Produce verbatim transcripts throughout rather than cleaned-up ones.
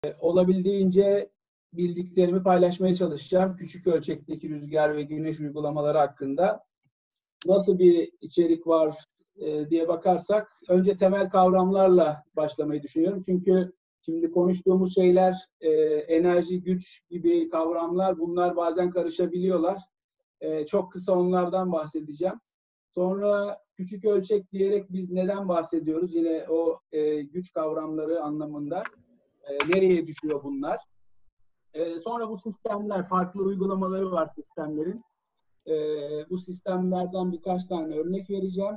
Olabildiğince bildiklerimi paylaşmaya çalışacağım. Küçük ölçekteki rüzgar ve güneş uygulamaları hakkında nasıl bir içerik var e, diye bakarsak, önce temel kavramlarla başlamayı düşünüyorum. Çünkü şimdi konuştuğumuz şeyler e, enerji, güç gibi kavramlar, bunlar bazen karışabiliyorlar. E, çok kısa onlardan bahsedeceğim. Sonra küçük ölçek diyerek biz neden bahsediyoruz? Yine o e, güç kavramları anlamında. E, nereye düşüyor bunlar? E, sonra bu sistemler, farklı uygulamaları var sistemlerin. E, bu sistemlerden birkaç tane örnek vereceğim.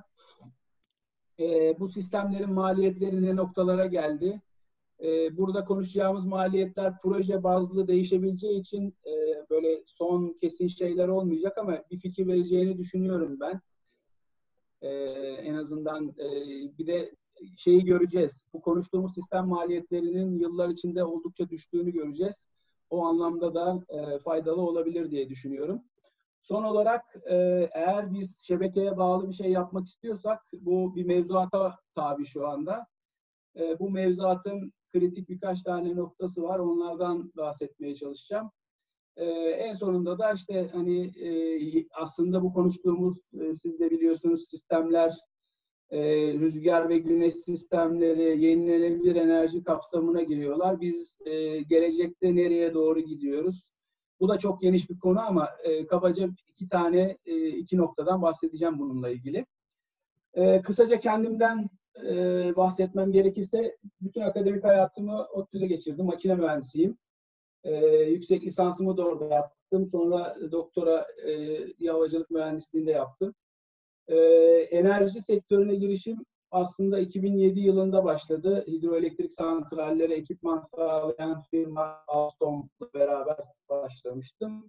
E, bu sistemlerin maliyetleri ne noktalara geldi? E, burada konuşacağımız maliyetler proje bazlı değişebileceği için e, böyle son kesin şeyler olmayacak ama bir fikir vereceğini düşünüyorum ben. E, en azından e, bir de şeyi göreceğiz. Bu konuştuğumuz sistem maliyetlerinin yıllar içinde oldukça düştüğünü göreceğiz. O anlamda da e, faydalı olabilir diye düşünüyorum. Son olarak e, eğer biz şebekeye bağlı bir şey yapmak istiyorsak, bu bir mevzuata tabi şu anda. E, bu mevzuatın kritik birkaç tane noktası var. Onlardan bahsetmeye çalışacağım. E, en sonunda da işte hani e, aslında bu konuştuğumuz, e, siz de biliyorsunuz, sistemler, e, rüzgar ve güneş sistemleri yenilenebilir enerji kapsamına giriyorlar. Biz e, gelecekte nereye doğru gidiyoruz? Bu da çok geniş bir konu ama e, kabaca iki tane, e, iki noktadan bahsedeceğim bununla ilgili. E, kısaca kendimden e, bahsetmem gerekirse, bütün akademik hayatımı ODTÜ'de geçirdim. Makine mühendisiyim. E, yüksek lisansımı da orada yaptım. Sonra doktora e, havacılık mühendisliğinde yaptım. E, enerji sektörüne girişim aslında iki bin yedi yılında başladı. Hidroelektrik santrallere ekipman sağlayan firma Alstom'la beraber başlamıştım.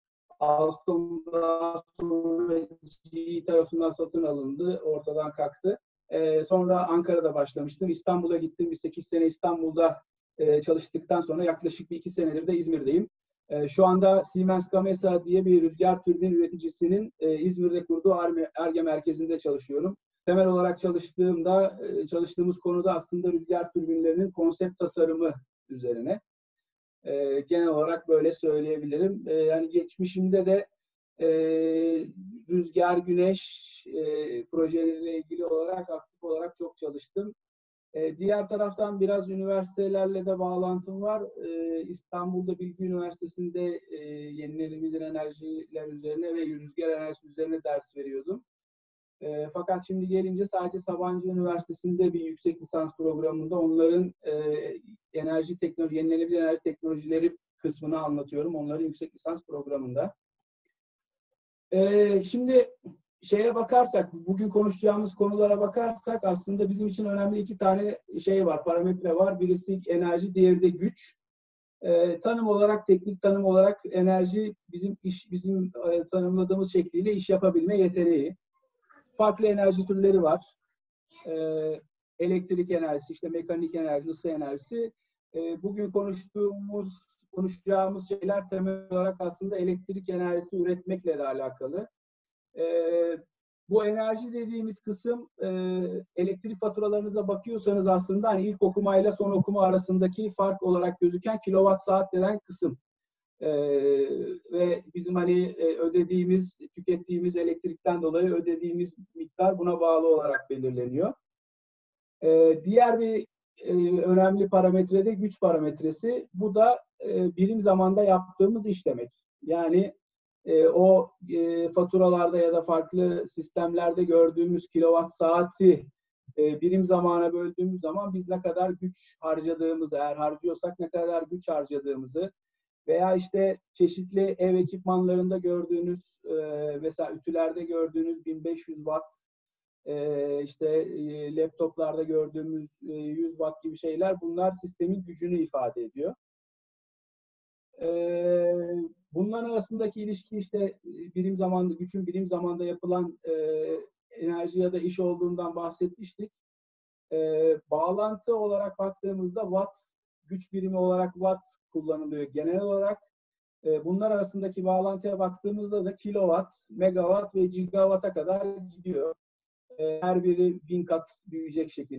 Alstom daha sonra G E tarafından satın alındı, ortadan kalktı. Ee, sonra Ankara'da başlamıştım. İstanbul'a gittim. Bir sekiz sene İstanbul'da e, çalıştıktan sonra yaklaşık bir iki senedir de İzmir'deyim. E, şu anda Siemens Gamesa diye bir rüzgar türbin üreticisinin e, İzmir'de kurduğu ARGE merkezinde çalışıyorum. Temel olarak çalıştığımda, e, çalıştığımız konuda aslında rüzgar türbinlerinin konsept tasarımı üzerine. E, genel olarak böyle söyleyebilirim. E, yani geçmişimde de e, rüzgar, güneş e, projeleriyle ilgili olarak aktif olarak çok çalıştım. E, diğer taraftan biraz üniversitelerle de bağlantım var. E, İstanbul'da Bilgi Üniversitesi'nde e, yenilenebilir enerjiler üzerine ve rüzgar enerjisi üzerine ders veriyordum. E, fakat şimdi gelince sadece Sabancı Üniversitesi'nde bir yüksek lisans programında onların e, enerji teknoloji, yenilenebilir enerji teknolojileri kısmını anlatıyorum. Onların yüksek lisans programında. E, şimdi şeye bakarsak, bugün konuşacağımız konulara bakarsak aslında bizim için önemli iki tane şey var, parametre var. Birisi enerji, diğeri de güç. E, tanım olarak, teknik tanım olarak enerji bizim iş, bizim e, tanımladığımız şekliyle iş yapabilme yeteneği. Farklı enerji türleri var. Ee, elektrik enerjisi, işte mekanik enerji, ısı enerjisi. Ee, bugün konuştuğumuz, konuşacağımız şeyler temel olarak aslında elektrik enerjisi üretmekle de alakalı. Ee, bu enerji dediğimiz kısım, e, elektrik faturalarınıza bakıyorsanız aslında hani ilk okumayla son okuma arasındaki fark olarak gözüken kilowatt saat denen kısım. Ee, ve bizim hani e, ödediğimiz, tükettiğimiz elektrikten dolayı ödediğimiz miktar buna bağlı olarak belirleniyor. Ee, diğer bir e, önemli parametre de güç parametresi. Bu da e, birim zamanda yaptığımız iş demek. Yani e, o e, faturalarda ya da farklı sistemlerde gördüğümüz kilowatt saati e, birim zamana böldüğümüz zaman biz ne kadar güç harcadığımızı, eğer harcıyorsak ne kadar güç harcadığımızı, veya işte çeşitli ev ekipmanlarında gördüğünüz, e, mesela ütülerde gördüğünüz bin beş yüz watt, e, işte e, laptoplarda gördüğümüz e, yüz watt gibi şeyler, bunlar sistemin gücünü ifade ediyor. E, bunların arasındaki ilişki işte birim zamanda, gücün birim zamanda yapılan e, enerji ya da iş olduğundan bahsetmiştik. E, bağlantı olarak baktığımızda watt, güç birimi olarak watt kullanılıyor genel olarak. Bunlar arasındaki bağlantıya baktığımızda da kilowatt, megawatt ve gigawatt'a kadar gidiyor. Her biri bin kat büyüyecek şekilde.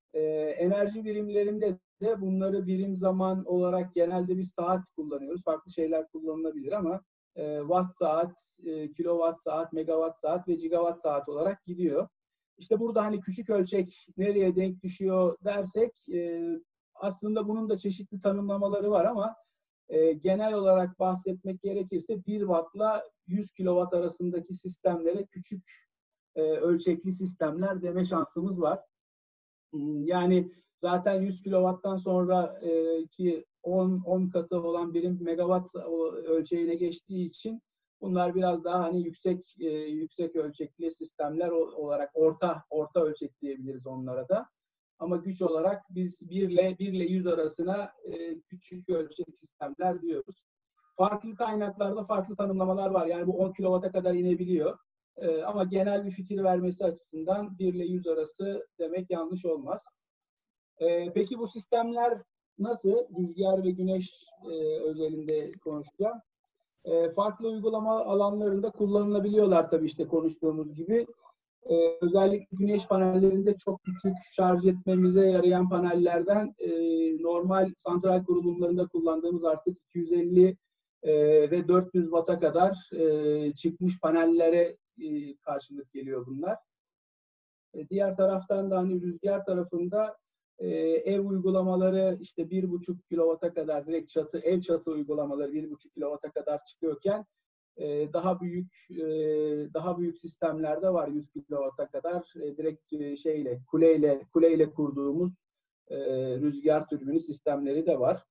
E, enerji birimlerinde de bunları birim zaman olarak genelde bir saat kullanıyoruz. Farklı şeyler kullanılabilir ama e, watt saat, e, kilowatt saat, megawatt saat ve gigawatt saat olarak gidiyor. İşte burada hani küçük ölçek nereye denk düşüyor dersek e, aslında bunun da çeşitli tanımlamaları var ama e, genel olarak bahsetmek gerekirse bir wattla yüz kilowatt arasındaki sistemlere küçük e, ölçekli sistemler deme şansımız var. Yani zaten yüz kilowatttan sonra e, ki on, on katı olan birim megawatt ölçeğine geçtiği için bunlar biraz daha hani yüksek e, yüksek ölçekli sistemler olarak orta orta ölçek diyebiliriz onlara da. Ama güç olarak biz bir ile bir ile yüz arasına e, küçük ölçek sistemler diyoruz. Farklı kaynaklarda farklı tanımlamalar var. Yani bu on kilowatt'a kadar inebiliyor. E, ama genel bir fikir vermesi açısından bir ile yüz arası demek yanlış olmaz. E, peki bu sistemler nasıl? Rüzgar ve güneş e, özelinde konuşacağım. E, farklı uygulama alanlarında kullanılabiliyorlar tabii işte konuştuğumuz gibi. Ee, özellikle güneş panellerinde çok küçük şarj etmemize yarayan panellerden e, normal santral kurulumlarında kullandığımız artık iki yüz elli e, ve dört yüz watt'a kadar e, çıkmış panellere e, karşılık geliyor bunlar. E, diğer taraftan da hani rüzgar tarafında e, ev uygulamaları işte bir buçuk kilowatt'a kadar direkt çatı ev çatı uygulamaları bir buçuk kilowatt'a kadar çıkıyorken daha büyük daha büyük sistemlerde var yüz kilowatt'a kadar direkt şeyle kuleyle kuleyle kurduğumuz rüzgar türbini sistemleri de var.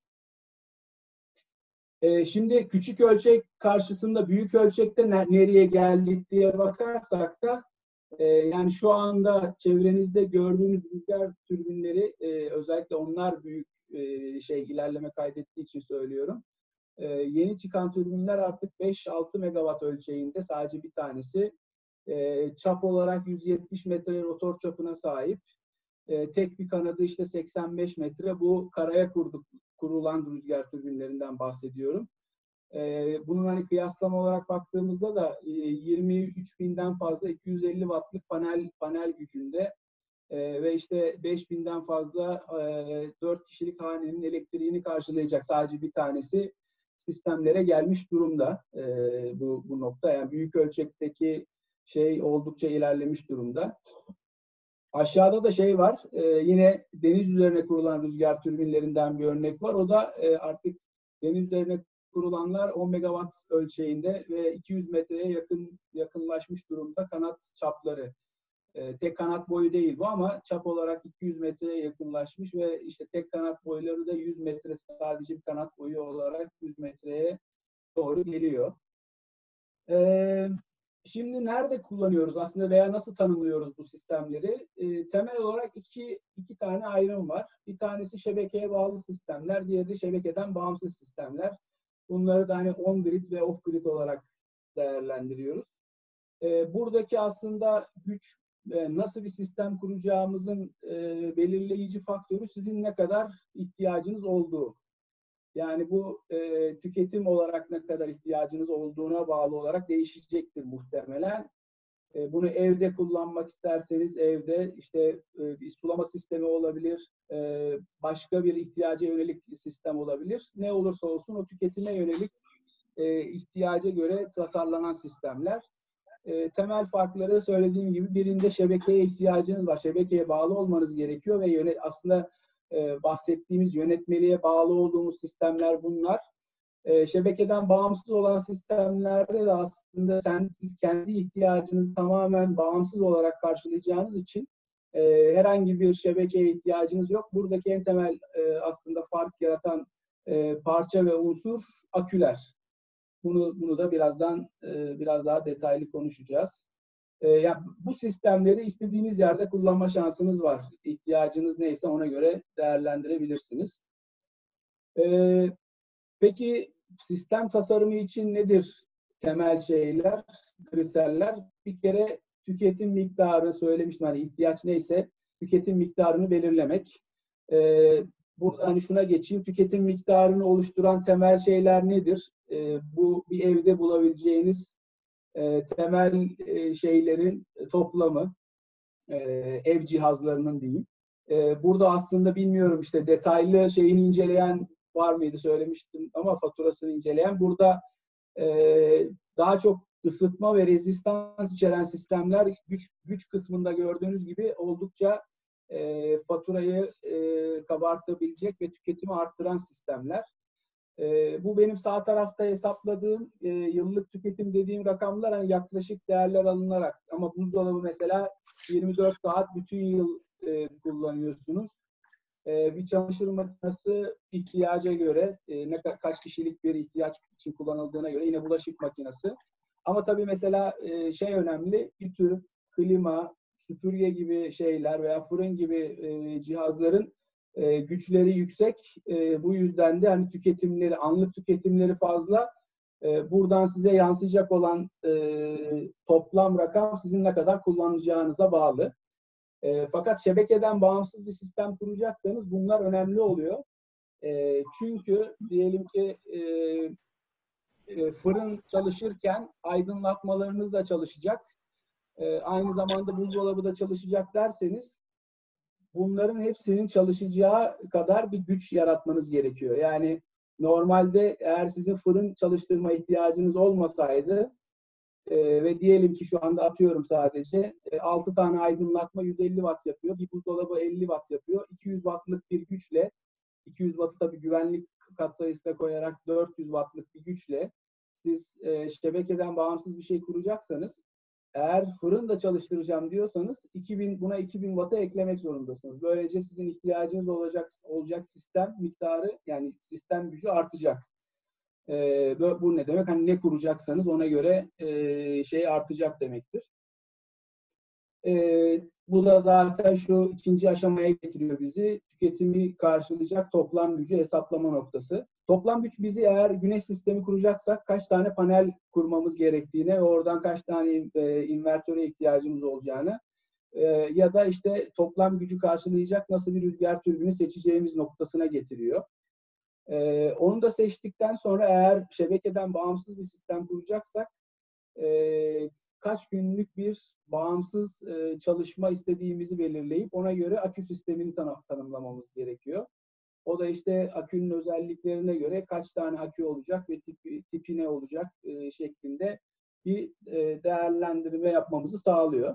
Şimdi küçük ölçek karşısında büyük ölçekte nereye geldik diye bakarsak da yani şu anda çevrenizde gördüğünüz rüzgar türbinleri özellikle onlar büyük şey ilerleme kaydettiği için söylüyorum. Ee, yeni çıkan türbinler artık beş altı megawatt ölçeğinde sadece bir tanesi. Ee, çap olarak yüz yetmiş metre rotor çapına sahip. Ee, tek bir kanadı işte seksen beş metre. Bu karaya kurduk, kurulan rüzgar türbinlerinden bahsediyorum. Ee, bunun hani kıyaslama olarak baktığımızda da e, yirmi üç binden fazla iki yüz elli wattlık panel panel gücünde e, ve işte beş binden fazla e, dört kişilik hanenin elektriğini karşılayacak sadece bir tanesi sistemlere gelmiş durumda e, bu, bu nokta. Yani büyük ölçekteki şey oldukça ilerlemiş durumda. Aşağıda da şey var, e, yine deniz üzerine kurulan rüzgar türbinlerinden bir örnek var. O da e, artık deniz üzerine kurulanlar on megawatt ölçeğinde ve iki yüz metreye yakın yakınlaşmış durumda kanat çapları. E, tek kanat boyu değil bu ama çap olarak iki yüz metreye yakınlaşmış ve işte tek kanat boyları da yüz metre sadece bir kanat boyu olarak yüz metreye doğru geliyor. E, şimdi nerede kullanıyoruz aslında veya nasıl tanımlıyoruz bu sistemleri? E, temel olarak iki, iki tane ayrım var. Bir tanesi şebekeye bağlı sistemler, diğeri de şebekeden bağımsız sistemler. Bunları da hani on-grid ve off-grid olarak değerlendiriyoruz. E, buradaki aslında güç nasıl bir sistem kuracağımızın e, belirleyici faktörü sizin ne kadar ihtiyacınız olduğu. Yani bu e, tüketim olarak ne kadar ihtiyacınız olduğuna bağlı olarak değişecektir muhtemelen. E, bunu evde kullanmak isterseniz evde işte e, bir sulama sistemi olabilir, e, başka bir ihtiyaca yönelik sistem olabilir. Ne olursa olsun o tüketime yönelik e, ihtiyaca göre tasarlanan sistemler. E, temel farkları söylediğim gibi birinde şebekeye ihtiyacınız var. Şebekeye bağlı olmanız gerekiyor ve yönet aslında e, bahsettiğimiz yönetmeliğe bağlı olduğumuz sistemler bunlar. E, şebekeden bağımsız olan sistemlerde de aslında sen, siz kendi ihtiyacınızı tamamen bağımsız olarak karşılayacağınız için e, herhangi bir şebekeye ihtiyacınız yok. Buradaki en temel e, aslında fark yaratan e, parça ve unsur aküler. Bunu, bunu da birazdan e, biraz daha detaylı konuşacağız. E, yani bu sistemleri istediğiniz yerde kullanma şansınız var. İhtiyacınız neyse ona göre değerlendirebilirsiniz. E, peki sistem tasarımı için nedir temel şeyler, kriterler? Bir kere tüketim miktarı söylemiştim. Hani ihtiyaç neyse tüketim miktarını belirlemek. E, Burada hani şuna geçeyim. Tüketim miktarını oluşturan temel şeyler nedir? E, bu bir evde bulabileceğiniz e, temel e, şeylerin toplamı, e, ev cihazlarının diyeyim. E, burada aslında bilmiyorum işte detaylı şeyini inceleyen var mıydı söylemiştim ama faturasını inceleyen. Burada e, daha çok ısıtma ve rezistans içeren sistemler güç, güç kısmında gördüğünüz gibi oldukça e, faturayı e, kabartabilecek ve tüketimi arttıran sistemler. E, bu benim sağ tarafta hesapladığım e, yıllık tüketim dediğim rakamlar hani yaklaşık değerler alınarak, ama buzdolabı mesela yirmi dört saat bütün yıl e, kullanıyorsunuz. E, bir çamaşır makinesi ihtiyaca göre e, ne kaç kişilik bir ihtiyaç için kullanıldığına göre yine bulaşık makinesi. Ama tabii mesela e, şey önemli, ütü, klima, süpürge gibi şeyler veya fırın gibi e, cihazların e, güçleri yüksek. E, bu yüzden de hani tüketimleri, anlık tüketimleri fazla. E, buradan size yansıyacak olan e, toplam rakam sizin ne kadar kullanacağınıza bağlı. E, fakat şebekeden bağımsız bir sistem kuracaksanız bunlar önemli oluyor. E, çünkü diyelim ki e, e, fırın çalışırken aydınlatmalarınız da çalışacak. E, aynı zamanda buzdolabı da çalışacak derseniz bunların hepsinin çalışacağı kadar bir güç yaratmanız gerekiyor. Yani normalde eğer sizin fırın çalıştırma ihtiyacınız olmasaydı e, ve diyelim ki şu anda atıyorum sadece e, altı tane aydınlatma yüz elli watt yapıyor. Bir buzdolabı elli watt yapıyor. iki yüz wattlık bir güçle, iki yüz wattı tabii güvenlik katsayısına koyarak dört yüz wattlık bir güçle siz e, şebekeden bağımsız bir şey kuracaksanız, eğer fırın da çalıştıracağım diyorsanız iki bin, buna iki bin watt'a eklemek zorundasınız. Böylece sizin ihtiyacınız olacak olacak sistem miktarı, yani sistem gücü artacak. Ee, bu ne demek? Hani ne kuracaksanız ona göre e, şey artacak demektir. Ee, bu da zaten şu ikinci aşamaya getiriyor bizi. Tüketimi karşılayacak toplam gücü hesaplama noktası. Toplam güç bizi, eğer güneş sistemi kuracaksak kaç tane panel kurmamız gerektiğine ve oradan kaç tane e, invertöre ihtiyacımız olacağını e, ya da işte toplam gücü karşılayacak nasıl bir rüzgar türbini seçeceğimiz noktasına getiriyor. Ee, onu da seçtikten sonra eğer şebekeden bağımsız bir sistem kuracaksak e, kaç günlük bir bağımsız e, çalışma istediğimizi belirleyip ona göre akü sistemini tanı tanımlamamız gerekiyor. O da işte akünün özelliklerine göre kaç tane akü olacak ve tipi, tipi ne olacak e, şeklinde bir e, değerlendirme yapmamızı sağlıyor.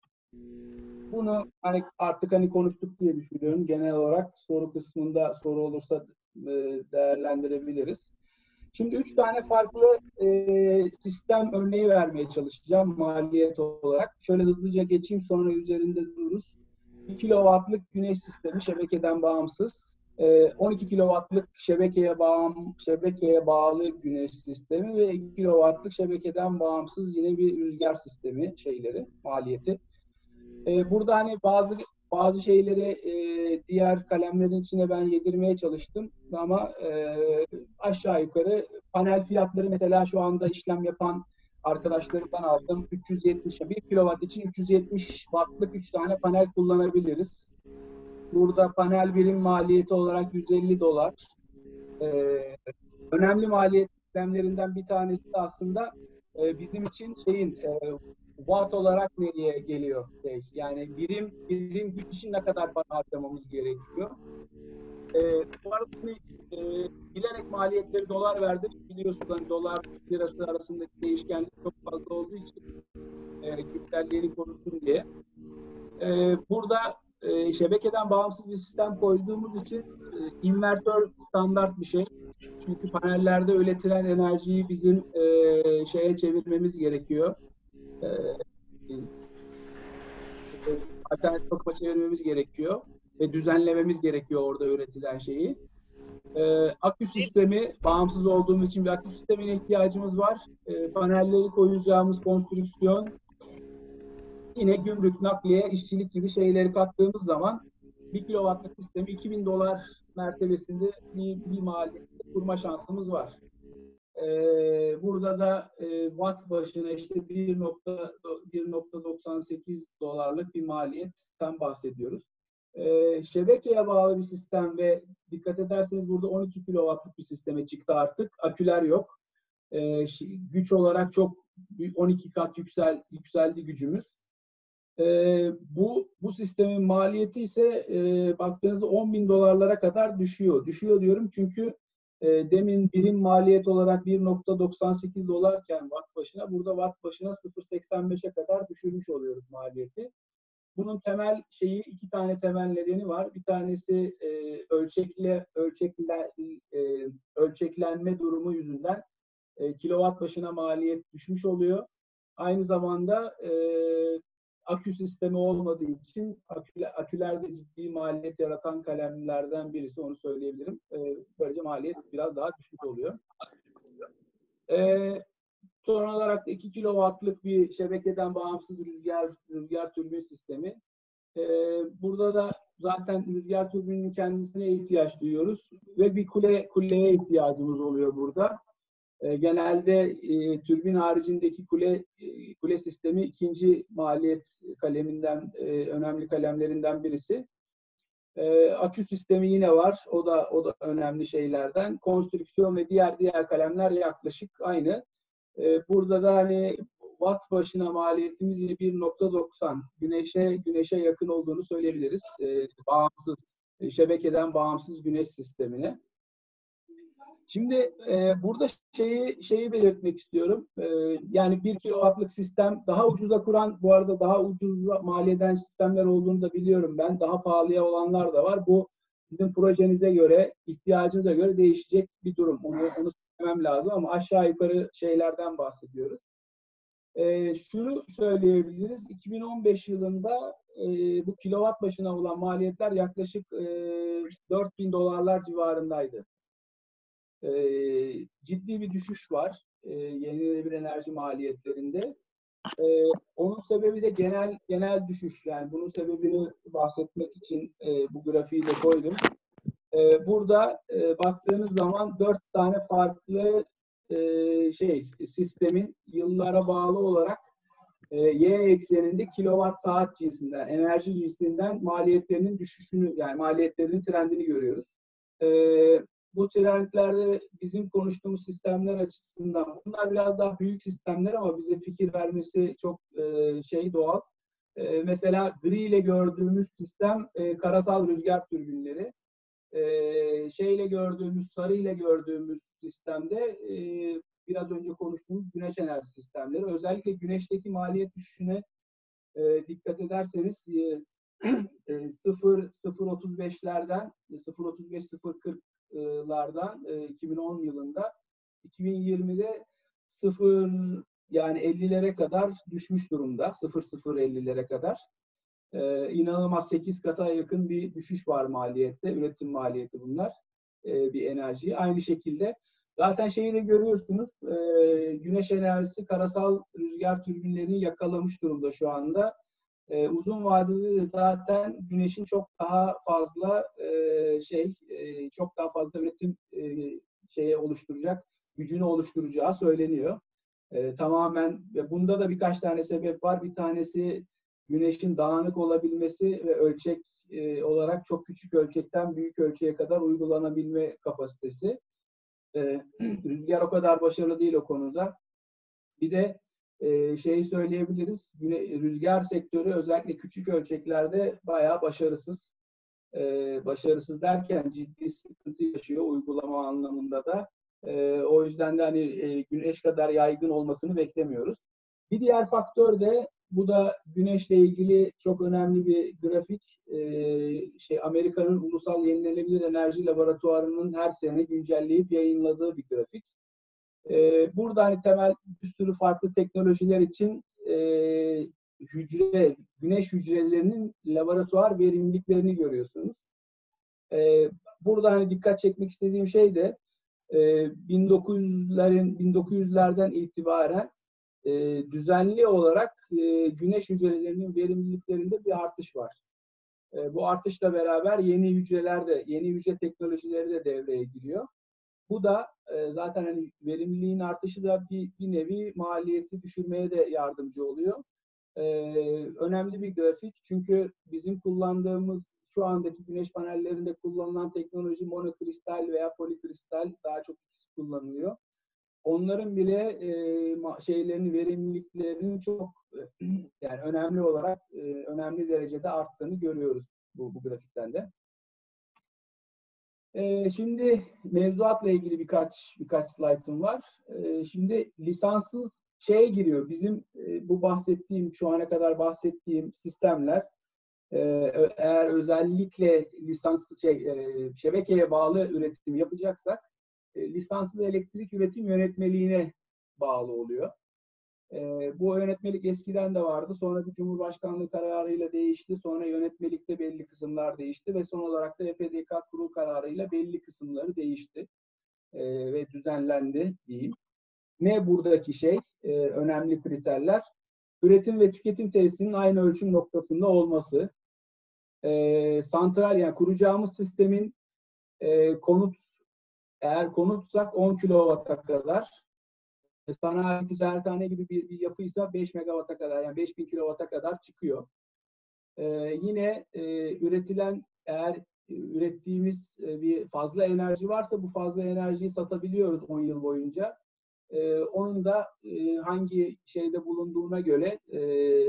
Bunu hani artık hani konuştuk diye düşünüyorum. Genel olarak soru kısmında soru olursa e, değerlendirebiliriz. Şimdi üç tane farklı e, sistem örneği vermeye çalışacağım maliyet olarak. Şöyle hızlıca geçeyim, sonra üzerinde dururuz. bir kilowattlık güneş sistemi şebekeden bağımsız. E, on iki kilowattlık şebekeye bağım, şebekeye bağlı güneş sistemi ve iki kilowattlık şebekeden bağımsız yine bir rüzgar sistemi şeyleri, maliyeti. E, burada hani bazı bazı şeyleri e, diğer kalemlerin içine ben yedirmeye çalıştım ama e, aşağı yukarı panel fiyatları mesela şu anda işlem yapan arkadaşlarımdan aldım. üç yüz yetmiş, bir kilowatt için üç yüz yetmiş wattlık üç tane panel kullanabiliriz. Burada panel birim maliyeti olarak yüz elli dolar. E, önemli maliyet sistemlerinden bir tanesi de aslında e, bizim için şeyin e, watt olarak nereye geliyor? Şey, yani birim birim güç için ne kadar para harcamamız gerekiyor? E, bu arada hani, e, bilerek maliyetleri dolar verdim. Biliyorsunuz hani dolar lirası arasındaki değişkenlik çok fazla olduğu için e, güncelliğini korusun diye. E, burada e, şebekeden bağımsız bir sistem koyduğumuz için e, invertör standart bir şey. Çünkü panellerde üretilen enerjiyi bizim e, şeye çevirmemiz gerekiyor. E, e, alternatif akıma çevirmemiz gerekiyor ve düzenlememiz gerekiyor orada üretilen şeyi. E, akü sistemi, bağımsız olduğumuz için bir akü sistemine ihtiyacımız var. E, panelleri koyacağımız konstrüksiyon, yine gümrük, nakliye, işçilik gibi şeyleri kattığımız zaman bir kilowattlık sistemi iki bin dolar mertebesinde bir, bir maliyette kurma şansımız var. Ee, burada da e, watt başına işte bir nokta doksan sekiz dolarlık bir maliyetten bahsediyoruz. Ee, şebekeye bağlı bir sistem ve dikkat ederseniz burada on iki kilowattlık bir sisteme çıktı artık. Aküler yok. Ee, güç olarak çok on iki kat yüksel, yükseldi gücümüz. E, bu bu sistemin maliyeti ise e, baktığınızda on bin dolarlara kadar düşüyor. Düşüyor diyorum çünkü e, demin birim maliyet olarak bir nokta doksan sekiz dolarken watt başına, burada watt başına sıfır virgül seksen beşe kadar düşürmüş oluyoruz maliyeti. Bunun temel şeyi, iki tane temel nedeni var. Bir tanesi e, ölçekle ölçekle e, ölçeklenme durumu yüzünden e, kilowatt başına maliyet düşmüş oluyor. Aynı zamanda e, akü sistemi olmadığı için aküler, akülerde ciddi maliyet yaratan kalemlerden birisi, onu söyleyebilirim. E, böylece maliyet biraz daha düşük oluyor. E, son olarak da iki kilowattlık bir şebekeden bağımsız rüzgar rüzgar türbin sistemi. E, burada da zaten rüzgar türbininin kendisine ihtiyaç duyuyoruz ve bir kule kuleye ihtiyacımız oluyor burada. E, genelde e, türbin haricindeki kule e, kule sistemi ikinci maliyet kaleminden e, önemli kalemlerinden birisi. E, akü sistemi yine var. O da o da önemli şeylerden. Konstrüksiyon ve diğer diğer kalemler yaklaşık aynı. E, burada da hani watt başına maliyetimiz bir nokta doksan. Güneşe güneşe yakın olduğunu söyleyebiliriz. E, bağımsız şebekeden bağımsız güneş sistemine. Şimdi e, burada şeyi şeyi belirtmek istiyorum. E, yani bir kilowattlık sistem daha ucuza kuran, bu arada daha ucuz mal eden sistemler olduğunu da biliyorum ben. Daha pahalıya olanlar da var. Bu sizin projenize göre, ihtiyacınıza göre değişecek bir durum. Onu, onu söylemem lazım ama aşağı yukarı şeylerden bahsediyoruz. E, şunu söyleyebiliriz. iki bin on beş yılında e, bu kilowatt başına olan maliyetler yaklaşık e, dört bin dolarlar civarındaydı. E, ciddi bir düşüş var e, yenilenebilir enerji maliyetlerinde. E, onun sebebi de genel genel düşüş. Yani bunun sebebini bahsetmek için e, bu grafiği de koydum. E, burada e, baktığınız zaman dört tane farklı e, şey sistemin yıllara bağlı olarak e, Y ekseninde kilowatt saat cinsinden, enerji cinsinden maliyetlerinin düşüşünü, yani maliyetlerinin trendini görüyoruz. E, bu trendlerde bizim konuştuğumuz sistemler açısından, bunlar biraz daha büyük sistemler ama bize fikir vermesi çok e, şey doğal. E, mesela gri ile gördüğümüz sistem e, karasal rüzgar türbinleri. E, şeyle gördüğümüz, sarı ile gördüğümüz sistemde e, biraz önce konuştuğumuz güneş enerji sistemleri. Özellikle güneşteki maliyet düşüşüne e, dikkat ederseniz e, sıfır virgül otuz beşlerden sıfır virgül otuz beş sıfır virgül kırklardan e, iki bin on yılında iki bin yirmide sıfır yani ellilere kadar düşmüş durumda. sıfır virgül sıfır ellilere kadar. Ee, inanılmaz sekiz kata yakın bir düşüş var maliyette. Üretim maliyeti bunlar. Ee, bir enerjiyi. Aynı şekilde zaten şeyi de görüyorsunuz. E, güneş enerjisi karasal rüzgar türbinlerini yakalamış durumda şu anda. E, uzun vadede de zaten güneşin çok daha fazla e, şey e, çok daha fazla üretim e, şeye oluşturacak, gücünü oluşturacağı söyleniyor. E, tamamen ve bunda da birkaç tane sebep var. Bir tanesi güneşin dağınık olabilmesi ve ölçek e, olarak çok küçük ölçekten büyük ölçeğe kadar uygulanabilme kapasitesi. E, rüzgar o kadar başarılı değil o konuda. Bir de e, şeyi söyleyebiliriz. Güne, rüzgar sektörü özellikle küçük ölçeklerde bayağı başarısız. E, başarısız derken ciddi sıkıntı yaşıyor uygulama anlamında da. E, o yüzden de hani e, güneş kadar yaygın olmasını beklemiyoruz. Bir diğer faktör de bu da güneşle ilgili çok önemli bir grafik. Ee, şey Amerika'nın Ulusal Yenilenebilir Enerji Laboratuvarı'nın her sene güncelleyip yayınladığı bir grafik. Ee, burada hani temel bir sürü farklı teknolojiler için e, hücre, güneş hücrelerinin laboratuvar verimliliklerini görüyorsunuz. Ee, burada hani dikkat çekmek istediğim şey de e, bin dokuz yüzlerin bin dokuz yüzlerden itibaren e, düzenli olarak e, güneş hücrelerinin verimliliklerinde bir artış var. E, bu artışla beraber yeni hücreler de, yeni hücre teknolojileri de devreye giriyor. Bu da e, zaten hani verimliliğin artışı da bir, bir nevi maliyeti düşürmeye de yardımcı oluyor. E, önemli bir grafik çünkü bizim kullandığımız şu andaki güneş panellerinde kullanılan teknoloji monokristal veya polikristal daha çok kullanılıyor. onların bile e, şeylerin verimliliklerinin çok yani önemli olarak e, önemli derecede arttığını görüyoruz bu, bu grafikten de. E, şimdi mevzuatla ilgili birkaç birkaç slaytım var. E, şimdi lisanssız şeye giriyor. Bizim e, bu bahsettiğim, şu ana kadar bahsettiğim sistemler e, eğer özellikle lisanssız şey e, şebekeye bağlı üretim yapacaksak e, lisanssız elektrik üretim yönetmeliğine bağlı oluyor. E, bu yönetmelik eskiden de vardı. Sonra bir Cumhurbaşkanlığı kararıyla değişti. Sonra yönetmelikte belli kısımlar değişti ve son olarak da E P D K kurul kararıyla belli kısımları değişti e, ve düzenlendi diyeyim. Ne buradaki şey? E, önemli kriterler. Üretim ve tüketim tesisinin aynı ölçüm noktasında olması. E, santral yani kuracağımız sistemin e, konut eğer konutsak on kilovata kadar, sanayi ticarethane gibi bir, bir yapıysa beş megawata kadar yani beş bin kilovata kadar çıkıyor. Ee, yine e, üretilen eğer ürettiğimiz e, bir fazla enerji varsa bu fazla enerjiyi satabiliyoruz on yıl boyunca. Ee, onun da e, hangi şeyde bulunduğuna göre e,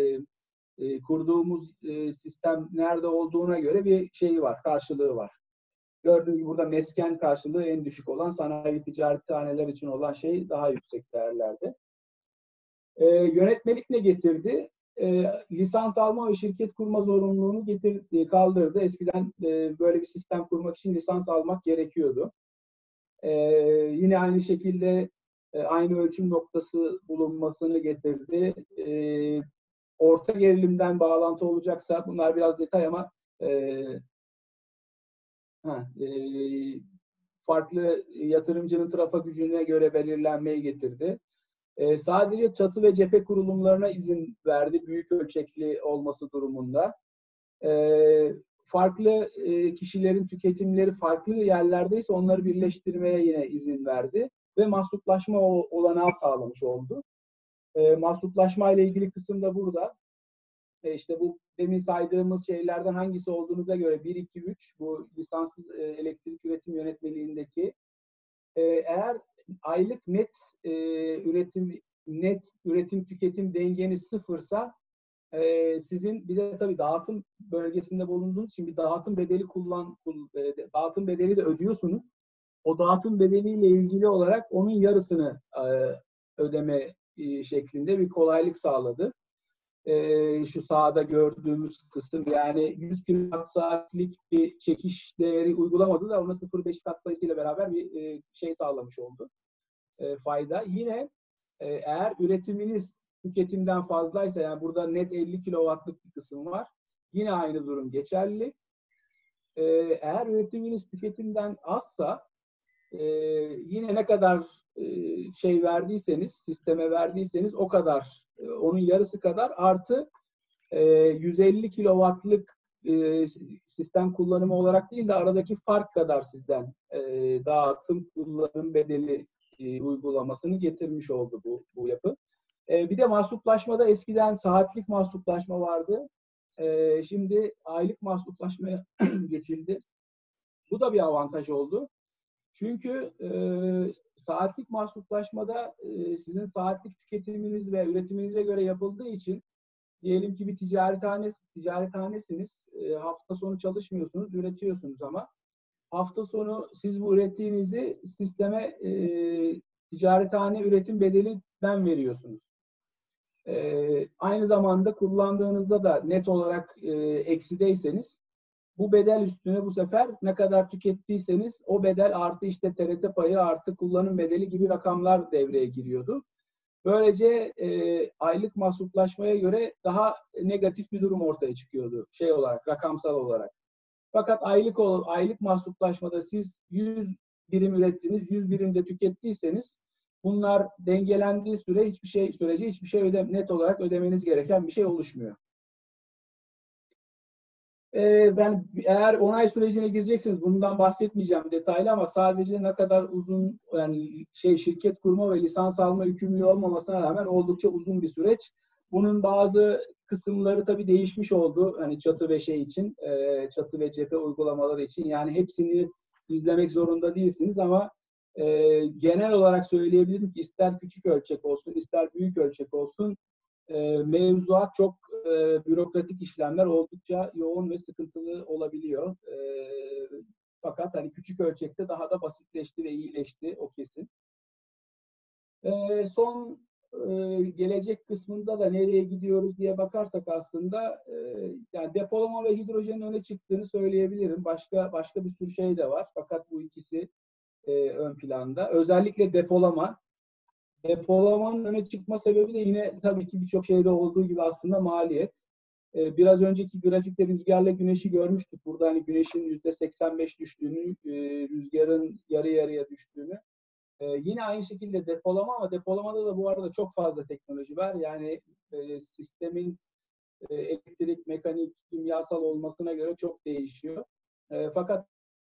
e, kurduğumuz e, sistem nerede olduğuna göre bir şeyi var, karşılığı var. Gördüğünüz gibi burada mesken karşılığı en düşük olan sanayi ticarethaneler için olan şey daha yüksek değerlerde. Ee, yönetmelik ne getirdi? Ee, lisans alma ve şirket kurma zorunluluğunu getirdi, kaldırdı. Eskiden e, böyle bir sistem kurmak için lisans almak gerekiyordu. Ee, yine aynı şekilde e, aynı ölçüm noktası bulunmasını getirdi. Ee, orta gerilimden bağlantı olacaksa, bunlar biraz detay ama e, Ha, e, farklı yatırımcının trafo gücüne göre belirlenmeyi getirdi. E, sadece çatı ve cephe kurulumlarına izin verdi büyük ölçekli olması durumunda. E, farklı e, kişilerin tüketimleri farklı yerlerdeyse onları birleştirmeye yine izin verdi ve mahluplaşma olanağı sağlamış oldu. E, mahluplaşma ile ilgili kısım da burada. E işte bu demin saydığımız şeylerden hangisi olduğunuza göre bir, iki, üç bu lisanssız e, elektrik üretim yönetmeliğindeki e, eğer aylık net e, üretim net üretim tüketim dengeniz sıfırsa e, sizin bir de tabii dağıtım bölgesinde bulunduğunuz için bir dağıtım bedeli kullan e, dağıtım bedeli de ödüyorsunuz. O dağıtım bedeliyle ilgili olarak onun yarısını e, ödeme e, şeklinde bir kolaylık sağladı. Ee, şu sağda gördüğümüz kısım yani yüz kilowatt saatlik bir çekiş değeri uygulamadı da ona sıfır virgül beş kat sayısıyla beraber bir e, şey sağlamış oldu. E, fayda. Yine e, eğer üretiminiz tüketimden fazlaysa yani burada net elli kilowattlık bir kısım var. Yine aynı durum geçerli. E, eğer üretiminiz tüketimden azsa e, yine ne kadar e, şey verdiyseniz, sisteme verdiyseniz o kadar onun yarısı kadar artı e, yüz elli kilowattlık e, sistem kullanımı olarak değil de aradaki fark kadar sizden e, dağıtım kullanım bedeli e, uygulamasını getirmiş oldu bu, bu yapı. E, bir de mahsuplaşmada eskiden saatlik mahsuplaşma vardı. E, şimdi aylık mahsuplaşmaya geçildi. Bu da bir avantaj oldu. Çünkü e, saatlik mahsuplaşmada e, sizin saatlik tüketiminiz ve üretiminize göre yapıldığı için diyelim ki bir ticarethane, ticarethanesiniz. E, hafta sonu çalışmıyorsunuz, üretiyorsunuz ama hafta sonu siz bu ürettiğinizi sisteme e, ticarethane üretim bedelinden veriyorsunuz. E, aynı zamanda kullandığınızda da net olarak e, eksideyseniz bu bedel üstüne bu sefer ne kadar tükettiyseniz o bedel artı işte T R T payı artı kullanım bedeli gibi rakamlar devreye giriyordu. Böylece e, aylık mahsuplaşmaya göre daha negatif bir durum ortaya çıkıyordu şey olarak, rakamsal olarak. Fakat aylık aylık mahsuplaşmada siz yüz birim ürettiniz, yüz birimde tükettiyseniz bunlar dengelendiği süre hiçbir şey sürece hiçbir şey öde, net olarak ödemeniz gereken bir şey oluşmuyor. Ee, ben eğer onay sürecine gireceksiniz bundan bahsetmeyeceğim detaylı ama sadece ne kadar uzun yani şey şirket kurma ve lisans alma yükümlülüğü olmamasına rağmen oldukça uzun bir süreç. Bunun bazı kısımları tabii değişmiş oldu. Hani çatı ve şey için, e, çatı ve cephe uygulamaları için yani hepsini izlemek zorunda değilsiniz ama e, genel olarak söyleyebilirim ki ister küçük ölçek olsun, ister büyük ölçek olsun, e, mevzuat çok e, bürokratik işlemler oldukça yoğun ve sıkıntılı olabiliyor. E, fakat hani küçük ölçekte daha da basitleşti ve iyileşti, o kesin. E, son e, gelecek kısmında da nereye gidiyoruz diye bakarsak aslında e, yani depolama ve hidrojenin öne çıktığını söyleyebilirim. Başka başka bir sürü şey de var. Fakat bu ikisi e, ön planda. Özellikle depolama. Depolamanın öne çıkma sebebi de yine tabii ki birçok şeyde olduğu gibi aslında maliyet. E, biraz önceki grafikte rüzgarla güneşi görmüştük. Burada hani güneşin yüzde seksen beş düştüğünü, e, rüzgarın yarı yarıya düştüğünü. Ee, yine aynı şekilde depolama, ama depolamada da bu arada çok fazla teknoloji var. Yani e, sistemin e, elektrik, mekanik, kimyasal olmasına göre çok değişiyor. E, fakat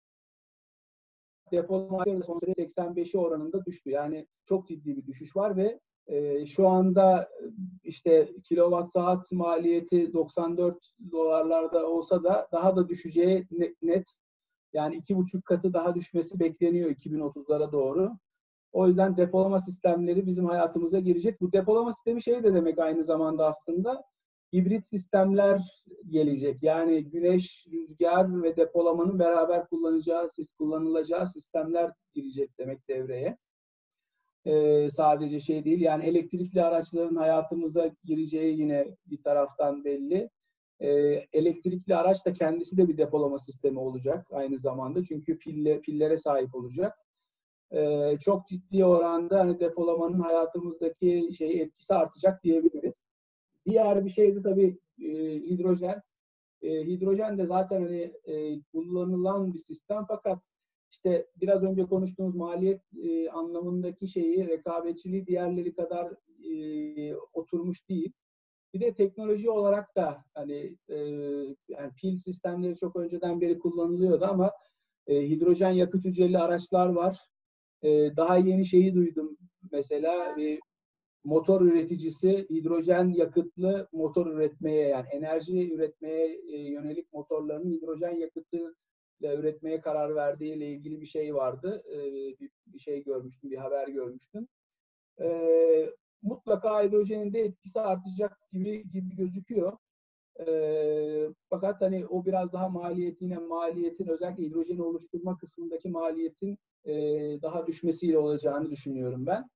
depolama son seksen beşi oranında düştü. Yani çok ciddi bir düşüş var ve e, şu anda işte kilowatt saat maliyeti doksan dört dolarlarda olsa da daha da düşeceği net. Yani iki buçuk katı daha düşmesi bekleniyor iki bin otuzlara doğru. O yüzden depolama sistemleri bizim hayatımıza girecek. Bu depolama sistemi şey de demek aynı zamanda aslında hibrit sistemler gelecek. Yani güneş, rüzgar ve depolamanın beraber kullanacağı, kullanılacağı sistemler girecek demek devreye. Ee, sadece şey değil, yani elektrikli araçların hayatımıza gireceği yine bir taraftan belli. Ee, elektrikli araç da kendisi de bir depolama sistemi olacak aynı zamanda. Çünkü pille, pillere sahip olacak. Ee, çok ciddi oranda hani depolamanın hayatımızdaki şey etkisi artacak diyebiliriz. Diğer bir şey de tabii e, hidrojen. E, hidrojen de zaten hani e, kullanılan bir sistem, fakat işte biraz önce konuştuğumuz maliyet e, anlamındaki şeyi, rekabetçiliği diğerleri kadar e, oturmuş değil. Bir de teknoloji olarak da hani e, yani pil sistemleri çok önceden beri kullanılıyordu ama e, hidrojen yakıt hücreli araçlar var. E, daha yeni şeyi duydum mesela, e, motor üreticisi hidrojen yakıtlı motor üretmeye, yani enerji üretmeye e, yönelik motorlarını hidrojen yakıtı üretmeye karar verdiği ile ilgili bir şey vardı. E, bir, bir şey görmüştüm, bir haber görmüştüm. E, mutlaka hidrojenin de etkisi artacak gibi gibi gözüküyor. E, fakat hani o biraz daha maliyetine, maliyetin özellikle hidrojeni oluşturma kısmındaki maliyetin e, daha düşmesiyle olacağını düşünüyorum ben.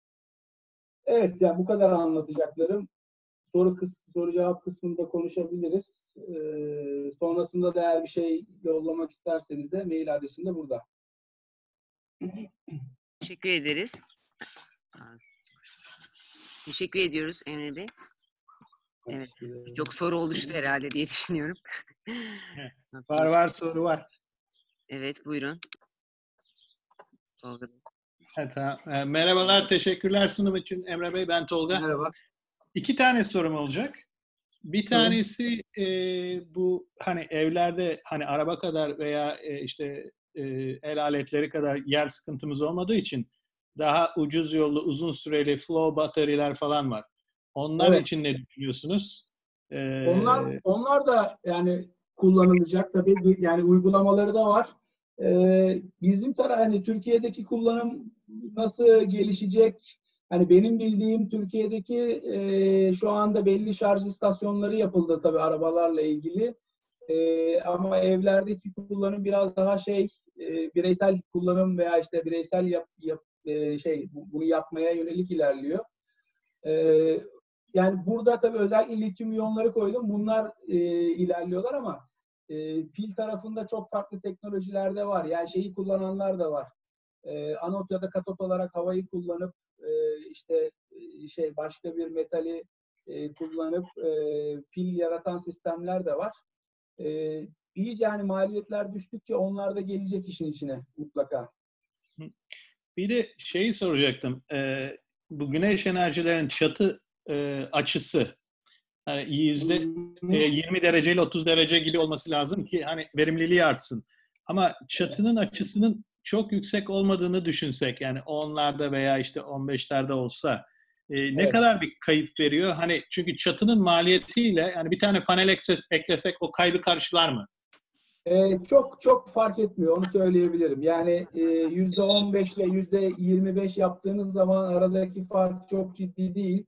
Evet, yani bu kadar anlatacaklarım. Soru kıs soru cevap kısmında konuşabiliriz. Ee, sonrasında da eğer bir şey yollamak isterseniz de mail adresim de burada. Teşekkür ederiz. Teşekkür ediyoruz Emre Bey. Evet, çok soru oluştu herhalde diye düşünüyorum. Var var soru var. Evet, buyurun. Tolga Bey. Evet, e, merhabalar, teşekkürler sunum için Emre Bey, ben Tolga. Merhaba. İki tane sorum olacak. Bir tanesi e, bu hani evlerde hani araba kadar veya e, işte e, el aletleri kadar yer sıkıntımız olmadığı için daha ucuz yollu, uzun süreli flow bataryalar falan var. Onlar Evet. için ne düşünüyorsunuz? Ee, Onlar onlar da yani kullanılacak tabii, yani uygulamaları da var. Ee, bizim taraf hani Türkiye'deki kullanım nasıl gelişecek? Hani benim bildiğim Türkiye'deki e, şu anda belli şarj istasyonları yapıldı tabii arabalarla ilgili. E, ama evlerdeki kullanım biraz daha şey e, bireysel kullanım veya işte bireysel yap, yap e, şey bunu yapmaya yönelik ilerliyor. E, yani burada tabii özellikle lityum iyonları koydum. Bunlar e, ilerliyorlar ama e, pil tarafında çok farklı teknolojiler de var. Yani şeyi kullananlar da var. E, anot ya da katot olarak havayı kullanıp e, işte e, şey başka bir metali e, kullanıp e, pil yaratan sistemler de var. E, iyice yani maliyetler düştükçe onlar da gelecek işin içine mutlaka. Bir de şeyi soracaktım. Ee, bu güneş enerjilerin çatı e, açısı hani yüzde e, yirmi derece ile otuz derece gibi olması lazım ki hani verimliliği artsın. Ama çatının açısının çok yüksek olmadığını düşünsek, yani onlarda veya işte on beşlerde olsa e, ne Evet. kadar bir kayıp veriyor? Hani çünkü çatının maliyetiyle yani bir tane panel eklesek o kaybı karşılar mı? Ee, çok çok fark etmiyor, onu söyleyebilirim. Yani e, yüzde on beş ile yüzde yirmi beş yaptığınız zaman aradaki fark çok ciddi değil.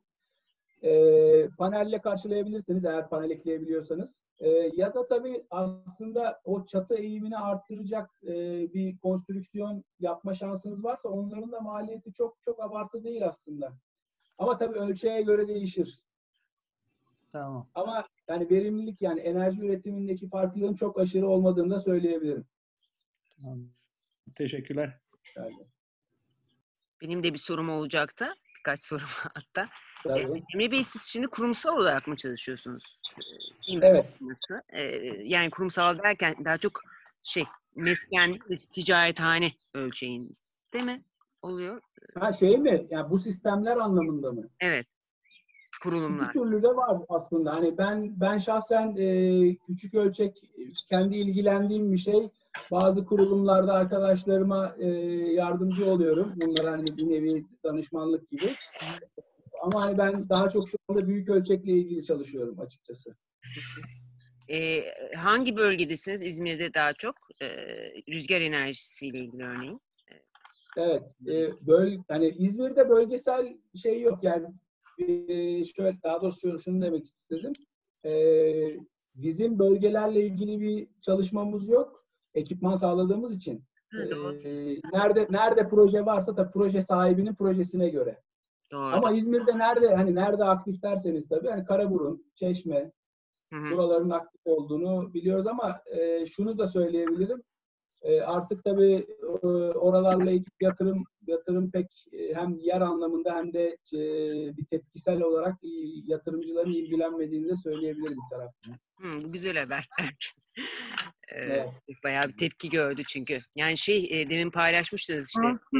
E, panelle karşılayabilirsiniz eğer panel ekleyebiliyorsanız. E, ya da tabii aslında o çatı eğimini arttıracak e, bir konstrüksiyon yapma şansınız varsa onların da maliyeti çok çok abartı değil aslında. Ama tabii ölçeğe göre değişir. Tamam. Ama yani verimlilik, yani enerji üretimindeki farklılığın çok aşırı olmadığını da söyleyebilirim. Tamam. Teşekkürler. Yani, Benim de bir sorum olacaktı. Birkaç sorum hatta. tabii. Emre Bey, siz şimdi kurumsal olarak mı çalışıyorsunuz? Değil mi? Evet. Nasıl? Ee, yani kurumsal derken daha çok şey, mesken, ticarethane ölçeğinde değil mi? Oluyor. Ha, şey mi? Yani bu sistemler anlamında mı? Evet. İki Kurulumlar. türlü de var aslında. Hani ben ben şahsen e, küçük ölçek kendi ilgilendiğim bir şey. Bazı kurulumlarda arkadaşlarıma e, yardımcı oluyorum. Bunlar hani bir nevi danışmanlık gibi. Ama hani ben daha çok şu anda büyük ölçekle ilgili çalışıyorum açıkçası. Ee, hangi bölgedesiniz? İzmir'de daha çok. Ee, rüzgar enerjisiyle ilgili örneğin. Evet. E, böl hani İzmir'de bölgesel şey yok. Yani e, şöyle, daha doğrusu şunu demek istedim. E, bizim bölgelerle ilgili bir çalışmamız yok. Ekipman sağladığımız için. Ha, E, doğru. nerede nerede proje varsa da proje sahibinin projesine göre. Doğru. Ama İzmir'de nerede hani nerede aktif derseniz tabii hani Karaburun, Çeşme, Hı hı. buraların aktif olduğunu biliyoruz ama e, şunu da söyleyebilirim. E, artık tabii e, oralarla ilgili yatırım yatırım pek e, hem yer anlamında hem de e, bir tepkisel olarak e, yatırımcıların ilgilenmediğini de söyleyebilirim bir taraftan. Hı, bu güzel haber. Ee, Evet. bayağı bir tepki gördü çünkü. Yani şey, e, demin paylaşmıştınız işte. E,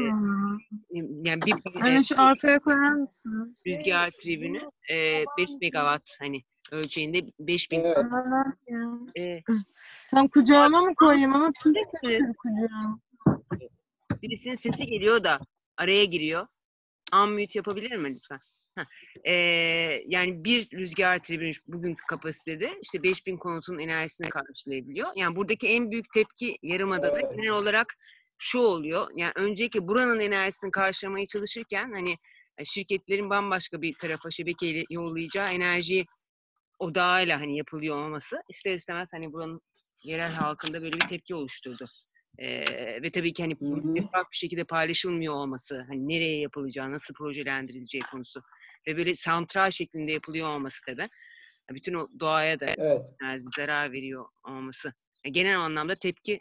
yani bir e, Anne şu arkaya koyar mısınız? rüzgar tribünü e, beş megawatt hani ölçeğinde beş bin. Evet. Ama ya. E, Tam kucağıma mı koyayım ama pis Evet. küçük kucağım. birisinin sesi geliyor da araya giriyor. Unmute yapabilir mi lütfen? Heh. Ee, yani bir rüzgar tribünü bugünkü kapasitede işte beş bin konutun enerjisine karşılayabiliyor. Yani buradaki en büyük tepki Yarımada'da Evet. genel olarak şu oluyor. Yani öncelikle buranın enerjisini karşılamaya çalışırken hani şirketlerin bambaşka bir tarafa şebekeyle yollayacağı enerjiyi odağıyla hani yapılıyor olması ister istemez hani buranın yerel halkında böyle bir tepki oluşturdu. Ee, ve tabii ki hani Hı hı. şeffaf bir şekilde paylaşılmıyor olması, hani nereye yapılacağı, nasıl projelendirileceği konusu ve böyle santral şeklinde yapılıyor olması tabii bütün o doğaya da Evet. bir zarar veriyor olması. Yani genel anlamda tepki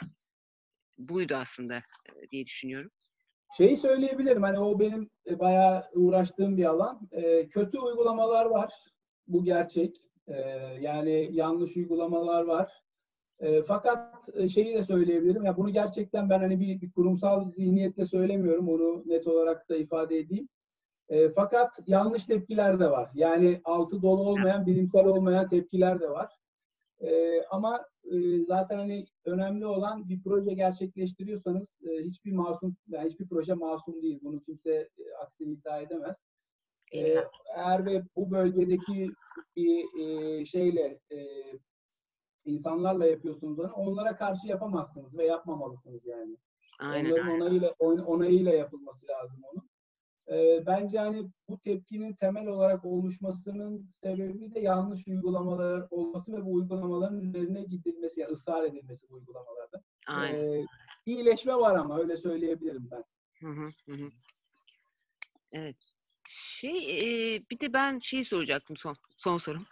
buydu aslında e, diye düşünüyorum. Şeyi söyleyebilirim, hani o benim e, bayağı uğraştığım bir alan. E, kötü uygulamalar var. Bu gerçek. E, yani yanlış uygulamalar var. E, fakat e, şeyi de söyleyebilirim. Ya bunu gerçekten ben hani bir, bir kurumsal zihniyetle söylemiyorum. Onu net olarak da ifade edeyim. E, fakat yanlış tepkiler de var. Yani altı dolu olmayan, bilimsel olmayan tepkiler de var. E, ama e, zaten hani önemli olan bir proje gerçekleştiriyorsanız e, hiçbir masum, yani hiçbir proje masum değil. Bunu kimse e, aksini iddia edemez. E, eğer ve bu bölgedeki bir e, şeyle e, insanlarla yapıyorsunuz onu, onlara karşı yapamazsınız ve yapmamalısınız yani. Aynen. Onların onayıyla onayıyla yapılması lazım onun. E, bence hani bu tepkinin temel olarak oluşmasının sebebi de yanlış uygulamalar olması ve bu uygulamaların üzerine gidilmesi, yani ısrar edilmesi bu uygulamalarda. Aynen. E, iyileşme var ama öyle söyleyebilirim ben. Hı hı, hı. Evet. Şey, e, bir de ben şey soracaktım son son sorum.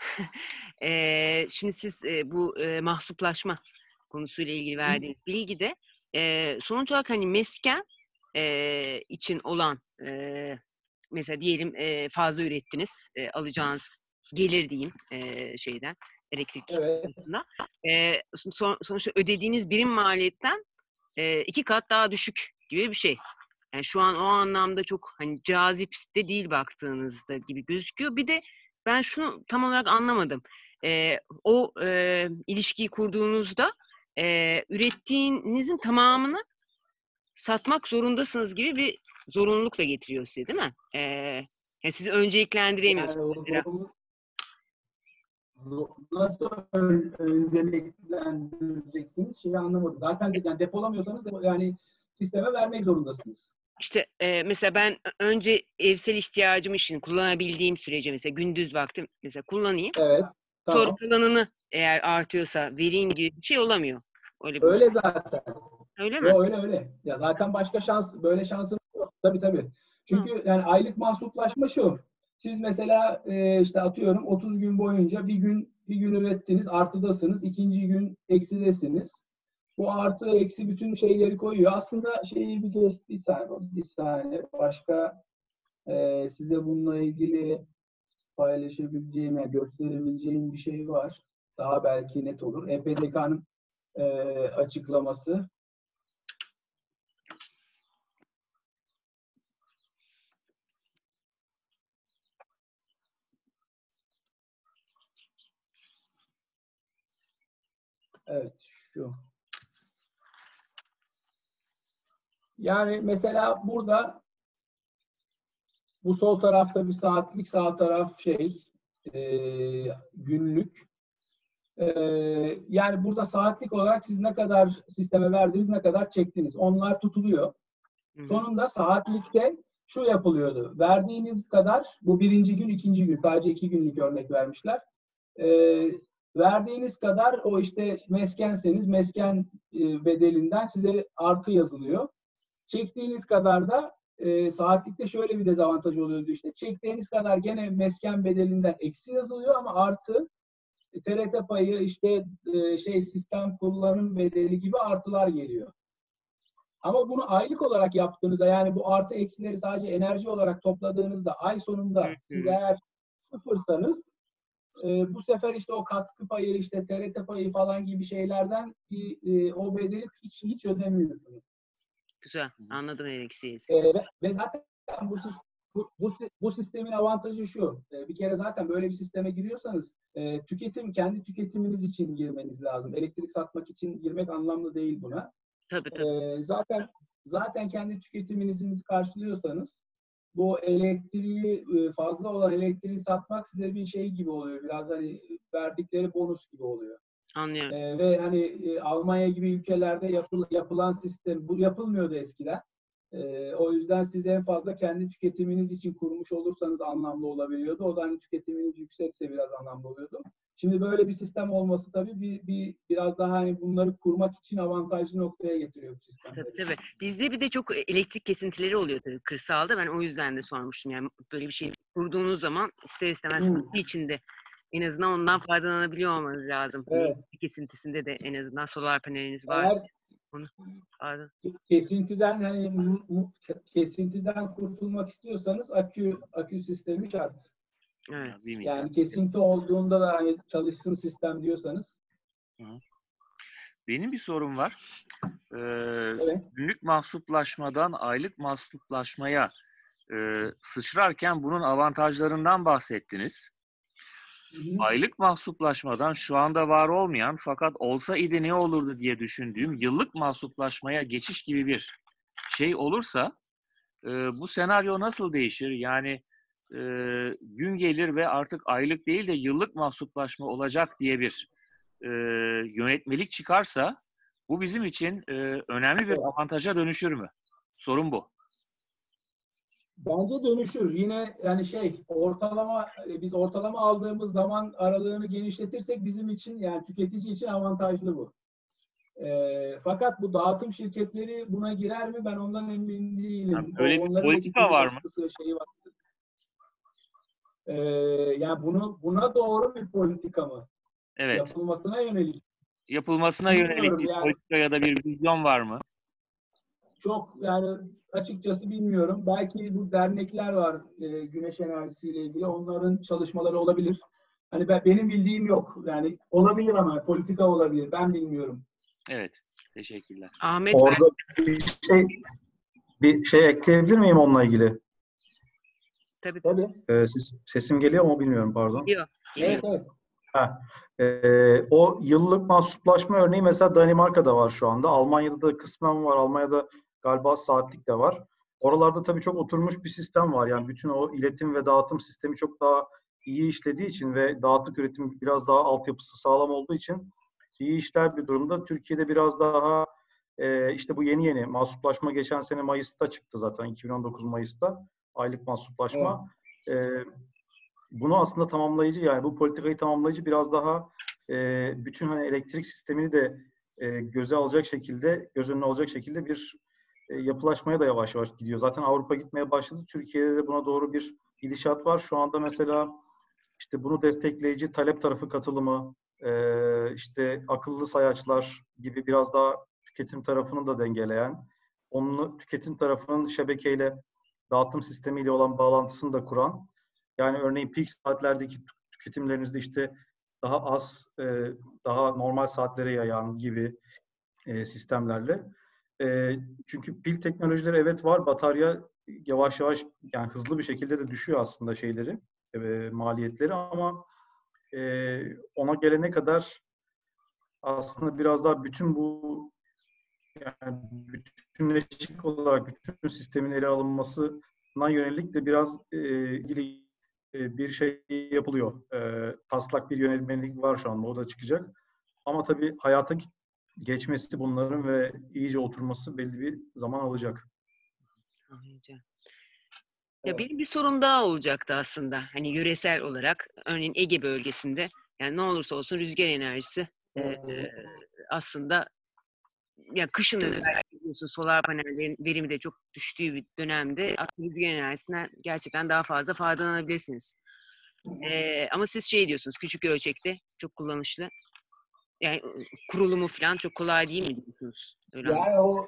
e, şimdi siz e, bu e, mahsuplaşma konusuyla ilgili verdiğiniz bilgide e, sonuç olarak hani mesken e, için olan e, mesela diyelim e, fazla ürettiniz, e, alacağınız gelir diyeyim e, şeyden elektrik Evet. arasında. E, son, sonuçta ödediğiniz birim maliyetten e, iki kat daha düşük gibi bir şey. Yani şu an o anlamda çok hani cazip de değil baktığınızda gibi gözüküyor. Bir de ben şunu tam olarak anlamadım. Ee, o e, ilişkiyi kurduğunuzda e, ürettiğinizin tamamını satmak zorundasınız gibi bir zorunluluk da getiriyor size, değil mi? Ee, yani sizi önceliklendiremiyorsunuz Yani o mesela. zorunluluk, nasıl ön- önceliklendireceksiniz şeyi anlamadım. Zaten yani depolamıyorsanız da yani sisteme vermek zorundasınız. İşte e, mesela ben önce evsel ihtiyacım için kullanabildiğim sürece mesela gündüz vakti mesela kullanayım. Evet. Sonra Tamam. kalanını eğer artıyorsa vereyim gibi bir şey olamıyor. Öyle bir Öyle zaten. öyle mi? Yo, öyle öyle. Ya zaten başka şans, böyle şansın yok. Tabii tabii. Çünkü yani aylık mahsuplaşma şu. Siz mesela e, işte atıyorum otuz gün boyunca bir gün bir gün ürettiniz, artıdasınız. İkinci gün eksidesiniz. Bu artı eksi bütün şeyleri koyuyor. Aslında şeyi bir geç, bir saniye, bir saniye. Başka e, size bununla ilgili paylaşabileceğim, yani gösterebileceğim bir şey var. Daha belki net olur. E P D K'nın e, açıklaması. Evet, şu. Yani mesela burada bu sol tarafta bir saatlik, sağ taraf şey e, günlük. E, yani burada saatlik olarak siz ne kadar sisteme verdiniz, ne kadar çektiniz. Onlar tutuluyor. Hı hı. Sonunda saatlikte şu yapılıyordu. Verdiğiniz kadar, bu birinci gün, ikinci gün, sadece iki günlük örnek vermişler. E, verdiğiniz kadar o işte meskenseniz mesken e, bedelinden size artı yazılıyor. Çektiğiniz kadar da e, saatlikte şöyle bir dezavantajı oluyordu işte. Çektiğiniz kadar gene mesken bedelinden eksi yazılıyor ama artı e, T R T payı işte e, şey sistem kullanım bedeli gibi artılar geliyor. Ama bunu aylık olarak yaptığınızda yani bu artı eksileri sadece enerji olarak topladığınızda ay sonunda siz eğer sıfırsanız e, bu sefer işte o katkı payı işte T R T payı falan gibi şeylerden e, o bedeli hiç hiç ödemiyorsunuz. Güzel. Anladım her eksiği. E, ve, ve zaten bu, bu, bu, bu sistemin avantajı şu. E, bir kere zaten böyle bir sisteme giriyorsanız e, tüketim kendi tüketiminiz için girmeniz lazım. Elektrik satmak için girmek anlamlı değil buna. Tabii tabii. E, zaten zaten kendi tüketiminizi karşılıyorsanız bu elektriği e, fazla olan elektriği satmak size bir şey gibi oluyor. Biraz hani verdikleri bonus gibi oluyor. Anlıyorum. Ee, ve hani e, Almanya gibi ülkelerde yapıl, yapılan sistem, bu yapılmıyordu eskiden. Ee, o yüzden siz en fazla kendi tüketiminiz için kurmuş olursanız anlamlı olabiliyordu. O da hani tüketiminiz yüksekse biraz anlamlı oluyordu. Şimdi böyle bir sistem olması tabii bir, bir biraz daha hani bunları kurmak için avantajlı noktaya getiriyor bu sistem. Tabii tabii. Bizde bir de çok elektrik kesintileri oluyor tabii kırsalda. Ben o yüzden de sormuştum. Yani böyle bir şey kurduğunuz zaman ister istemez Hmm. kutu içinde en azından ondan faydalanabiliyor olmanız lazım. Evet. Elektrik kesintisinde de en azından solar paneliniz var. Eğer Onu, pardon. kesintiden hani mu- mu- kesintiden kurtulmak istiyorsanız akü akü sistemi şart. Evet. Yani kesinti olduğunda da hani çalışsın sistem diyorsanız. Benim bir sorum var. Ee, Evet. Günlük mahsuplaşmadan aylık mahsuplaşmaya e, sıçrarken bunun avantajlarından bahsettiniz. Hı hı. Aylık mahsuplaşmadan şu anda var olmayan fakat olsa idi ne olurdu diye düşündüğüm yıllık mahsuplaşmaya geçiş gibi bir şey olursa e, bu senaryo nasıl değişir? Yani e, gün gelir ve artık aylık değil de yıllık mahsuplaşma olacak diye bir e, yönetmelik çıkarsa bu bizim için e, önemli bir avantaja dönüşür mü? Sorun bu. Bence dönüşür. Yine yani şey ortalama biz ortalama aldığımız zaman aralığını genişletirsek bizim için yani tüketici için avantajlı bu. E, fakat bu dağıtım şirketleri buna girer mi? Ben ondan emin değilim. Yani böyle bir Onların da politika ciddi var mı? baskısı şeyi var. E, yani bunu buna doğru bir politika mı? Evet. Yapılmasına yönelik. Yapılmasına Bilmiyorum yönelik bir yani. politika ya da bir vizyon var mı? Çok yani açıkçası bilmiyorum. Belki bu dernekler var e, güneş enerjisiyle ilgili. Onların çalışmaları olabilir. Hani ben, benim bildiğim yok. Yani olabilir ama politika olabilir. Ben bilmiyorum. Evet. Teşekkürler. Ahmet Orada bir şey bir şey ekleyebilir miyim onunla ilgili? tabii Tabii. Ee, ses, sesim geliyor mu bilmiyorum pardon. geliyor. geliyor. Evet evet. Ha. Ee, o yıllık mahsuplaşma örneği mesela Danimarka'da var şu anda. Almanya'da da kısmen var. Almanya'da galiba saatlik de var. Oralarda tabii çok oturmuş bir sistem var. Yani bütün o iletim ve dağıtım sistemi çok daha iyi işlediği için ve dağıtık üretim biraz daha altyapısı sağlam olduğu için iyi işler bir durumda. Türkiye'de biraz daha e, işte bu yeni yeni mahsuplaşma geçen sene Mayıs'ta çıktı zaten, iki bin on dokuz Mayıs'ta aylık mahsuplaşma. Evet. E, bunu aslında tamamlayıcı, yani bu politikayı tamamlayıcı biraz daha e, bütün hani elektrik sistemini de e, göze alacak şekilde, göz önüne alacak şekilde bir e, yapılaşmaya da yavaş yavaş gidiyor. Zaten Avrupa gitmeye başladı. Türkiye'de de buna doğru bir gidişat var. Şu anda mesela işte bunu destekleyici talep tarafı katılımı, e, işte akıllı sayaçlar gibi biraz daha tüketim tarafını da dengeleyen, onun tüketim tarafının şebekeyle, dağıtım sistemiyle olan bağlantısını da kuran, yani örneğin peak saatlerdeki tüketimlerinizde işte daha az, e, daha normal saatlere yayan gibi e, sistemlerle. E, çünkü pil teknolojileri evet var, batarya yavaş yavaş, yani hızlı bir şekilde de düşüyor aslında şeyleri, e, maliyetleri, ama e, ona gelene kadar aslında biraz daha bütün bu, yani bütünleşik olarak bütün sistemin ele alınmasına yönelik de biraz e, ilgili e, bir şey yapılıyor. E, taslak bir yönetmelik var şu anda, o da çıkacak. Ama tabii hayata geçmesi bunların ve iyice oturması belli bir zaman alacak. Anlayacağım. Ya Evet. benim bir sorum daha olacaktı aslında. Hani yöresel olarak, örneğin Ege bölgesinde, yani ne olursa olsun rüzgar enerjisi e, e, aslında, ya kışın özellikle biliyorsun solar panellerin verimi de çok düştüğü bir dönemde aslında rüzgar enerjisinden gerçekten daha fazla faydalanabilirsiniz. E, ama siz şey diyorsunuz, küçük ölçekte çok kullanışlı. Yani kurulumu falan çok kolay değil mi diyorsunuz? Öyle Yani o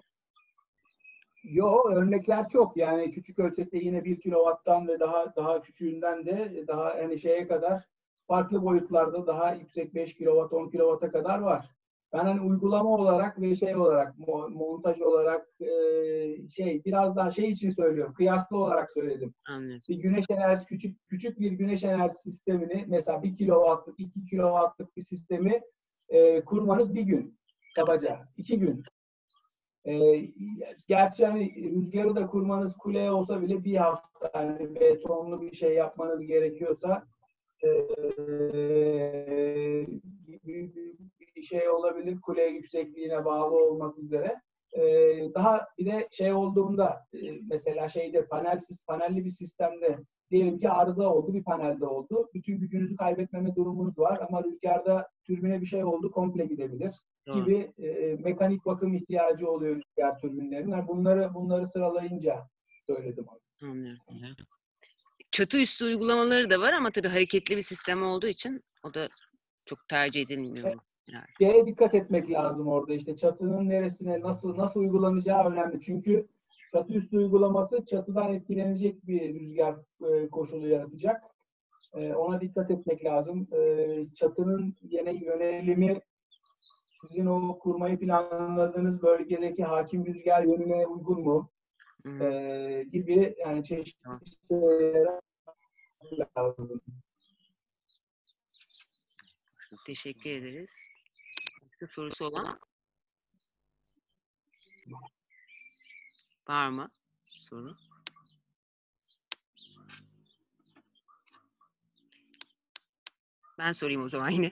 Yo, örnekler çok. Yani küçük ölçekte yine bir kilovattan ve daha daha küçüğünden de daha yani şeye kadar farklı boyutlarda daha yüksek beş kilowatt, on kilowata kadar var. Ben hani uygulama olarak ve şey olarak, montaj olarak e, şey biraz daha şey için söylüyorum. Kıyaslı olarak söyledim. Anlıyorum. Bir güneş enerjisi, küçük küçük bir güneş enerjisi sistemini, mesela bir kilowattlık, iki kilowattlık bir sistemi e, kurmanız bir gün kabaca, iki gün. E, gerçi hani rüzgarı da kurmanız kule olsa bile bir hafta, yani betonlu bir şey yapmanız gerekiyorsa e, büyük bir şey olabilir, kule yüksekliğine bağlı olmak üzere. E, daha bir de şey olduğunda e, mesela şeyde panelsiz panelli bir sistemde diyelim ki arıza oldu, bir panelde oldu. Bütün gücünüzü kaybetmeme durumunuz var ama rüzgarda türbine bir şey oldu, komple gidebilir gibi e, mekanik bakım ihtiyacı oluyor rüzgar türbinlerinin. Yani bunları bunları sıralayınca söyledim. Anlıyorum. Çatı üstü uygulamaları da var ama tabii hareketli bir sistem olduğu için o da çok tercih edilmiyor. Evet. Yani. Şeye dikkat etmek lazım orada, işte çatının neresine nasıl nasıl uygulanacağı önemli. Çünkü çatı üstü uygulaması çatıdan etkilenecek bir rüzgar e, koşulu yaratacak. E, ona dikkat etmek lazım. E, çatının yine yönelimi sizin o kurmayı planladığınız bölgedeki hakim rüzgar yönüne uygun mu? Ee, gibi yani çeşitli şeyler lazım. Teşekkür ederiz. Başka sorusu olan var mı? Soru. Ben sorayım o zaman yine.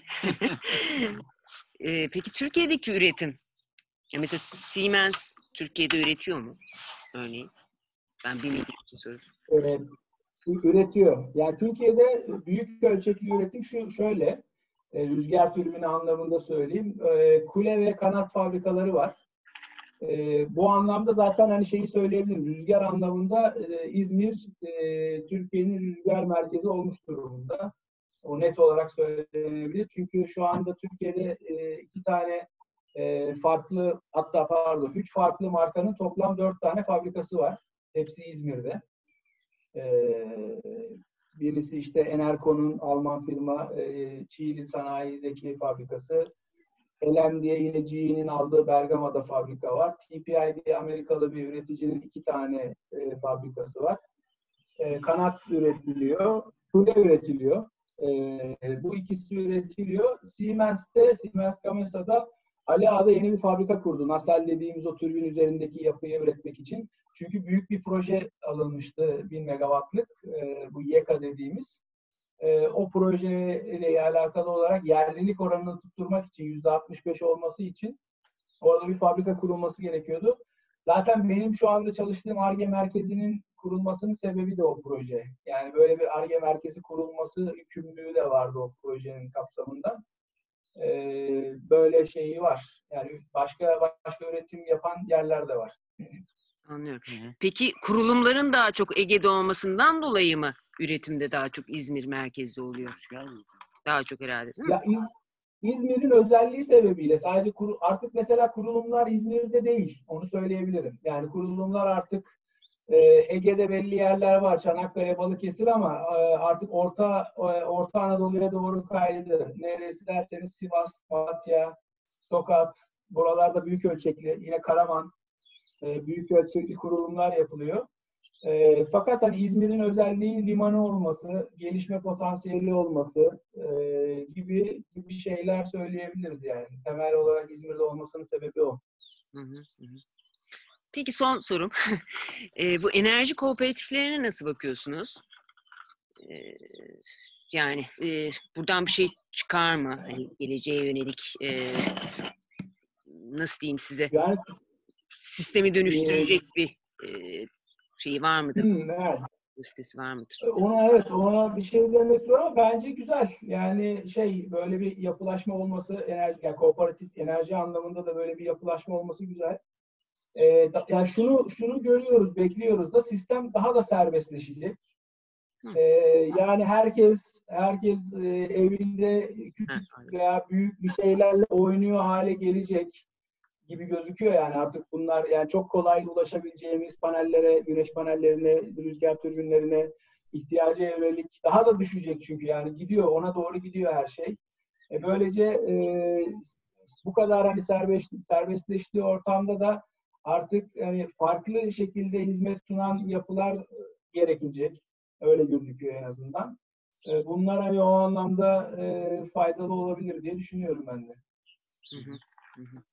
ee, peki Türkiye'deki üretim, ya mesela Siemens Türkiye'de üretiyor mu? Örneğin. Ben bilmediğim için soruyorum. Ee, üretiyor. Yani Türkiye'de büyük ölçekli üretim şu şöyle, e, rüzgar türbini anlamında söyleyeyim. E, kule ve kanat fabrikaları var. E, bu anlamda zaten hani şeyi söyleyebilirim. Rüzgar anlamında e, İzmir e, Türkiye'nin rüzgar merkezi olmuş durumda. O net olarak söylenebilir. Çünkü şu anda Türkiye'de e, iki tane e, farklı, hatta pardon, üç farklı markanın toplam dört tane fabrikası var. Hepsi İzmir'de. E, birisi işte Enerco'nun Alman firma, e, Çiğli sanayideki fabrikası. L M diye yine G E'nin aldığı Bergama'da fabrika var. T P I diye Amerikalı bir üreticinin iki tane e, fabrikası var. E, kanat üretiliyor, kule üretiliyor. E, bu ikisi üretiliyor. Siemens'te, Siemens Gamersa'da Ali Ağa'da yeni bir fabrika kurdu. Nacelle dediğimiz o türbin üzerindeki yapıyı üretmek için. Çünkü büyük bir proje alınmıştı, bin megawattlık. E, bu Y E K A dediğimiz. e, o projeyle alakalı olarak yerlilik oranını tutturmak için yüzde altmış beş olması için orada bir fabrika kurulması gerekiyordu. Zaten benim şu anda çalıştığım Ar-Ge merkezinin kurulmasının sebebi de o proje. Yani böyle bir Ar-Ge merkezi kurulması yükümlülüğü de vardı o projenin kapsamında. Ee, böyle şeyi var. Yani başka başka üretim yapan yerler de var. Anlıyorum. Peki kurulumların daha çok Ege'de olmasından dolayı mı üretimde daha çok İzmir merkezli oluyor? Daha çok herhalde değil mi? Ya İz- İzmir'in özelliği sebebiyle sadece kuru, artık mesela kurulumlar İzmir'de değil. Onu söyleyebilirim. Yani kurulumlar artık e, Ege'de belli yerler var. Çanakkale, Balıkesir ama e, artık Orta e, Orta Anadolu'ya doğru kaydı. Neresi derseniz Sivas, Malatya, Tokat, buralarda büyük ölçekli, yine Karaman, e, büyük ölçekli kurulumlar yapılıyor. E, fakat hani İzmir'in özelliği limanı olması, gelişme potansiyeli olması e, gibi gibi şeyler söyleyebiliriz yani. Temel olarak İzmir'de olmasının sebebi o. Hı hı, hı. Peki son sorum. E, bu enerji kooperatiflerine nasıl bakıyorsunuz? E, yani e, buradan bir şey çıkar mı? Hani geleceğe yönelik e, nasıl diyeyim size? Yani Sistemi dönüştürecek bir e, şeyi var mıdır? hmm, evet. Listesi var mıdır? Ona evet ona bir şey demek istiyorum ama bence güzel. Yani şey böyle bir yapılaşma olması enerji yani kooperatif enerji anlamında da böyle bir yapılaşma olması güzel. Ee, da, yani şunu şunu görüyoruz, bekliyoruz da sistem daha da serbestleşecek. Ee, yani herkes herkes e, evinde küçük veya büyük bir şeylerle oynuyor hale gelecek gibi gözüküyor yani artık bunlar yani çok kolay ulaşabileceğimiz panellere, güneş panellerine, rüzgar türbinlerine ihtiyaca yönelik daha da düşecek çünkü yani gidiyor ona doğru gidiyor her şey. E böylece e, bu kadar hani serbest serbestleştiği ortamda da artık yani farklı şekilde hizmet sunan yapılar gerekecek. Öyle gözüküyor en azından. E, bunlar hani o anlamda e, faydalı olabilir diye düşünüyorum ben de. Hı hı, hı hı.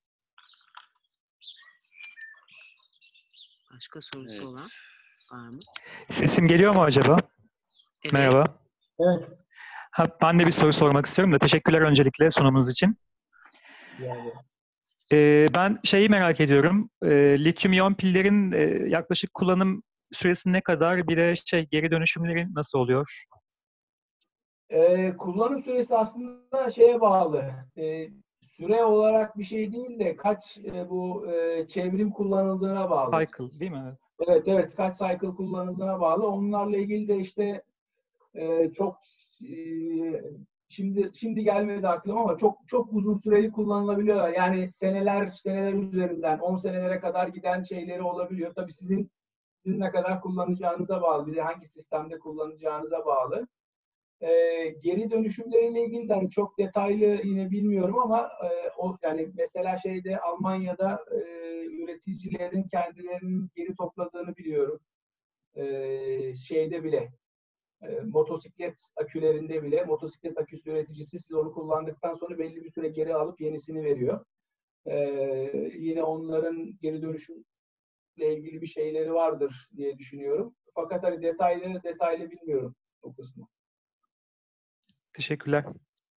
Başka sorusu Evet. olan var mı? Sesim geliyor mu acaba? Evet. Merhaba. Evet. Ha, ben de bir soru sormak istiyorum da teşekkürler öncelikle sunumunuz için. Yani. Ee, ben şeyi merak ediyorum. Ee, lityum iyon pillerin e, yaklaşık kullanım süresi ne kadar? Bir de şey geri dönüşümleri nasıl oluyor? Ee, kullanım süresi aslında şeye bağlı. Ee, süre olarak bir şey değil de kaç e, bu e, çevrim kullanıldığına bağlı. Cycle değil mi? Evet. Evet evet kaç cycle kullanıldığına bağlı. Onlarla ilgili de işte e, çok e, şimdi şimdi gelmedi aklıma ama çok çok uzun süreli kullanılabiliyorlar. Yani seneler seneler üzerinden on senelere kadar giden şeyleri olabiliyor. Tabii sizin sizin ne kadar kullanacağınıza bağlı. Bir de hangi sistemde kullanacağınıza bağlı. E, geri dönüşümleriyle ilgili de hani çok detaylı yine bilmiyorum ama e, o yani mesela şeyde Almanya'da e, üreticilerin kendilerinin geri topladığını biliyorum. E, şeyde bile e, motosiklet akülerinde bile motosiklet aküsü üreticisi siz onu kullandıktan sonra belli bir süre geri alıp yenisini veriyor. E, yine onların geri dönüşümle ilgili bir şeyleri vardır diye düşünüyorum. Fakat hani detaylı detaylı bilmiyorum o kısmı. Teşekkürler.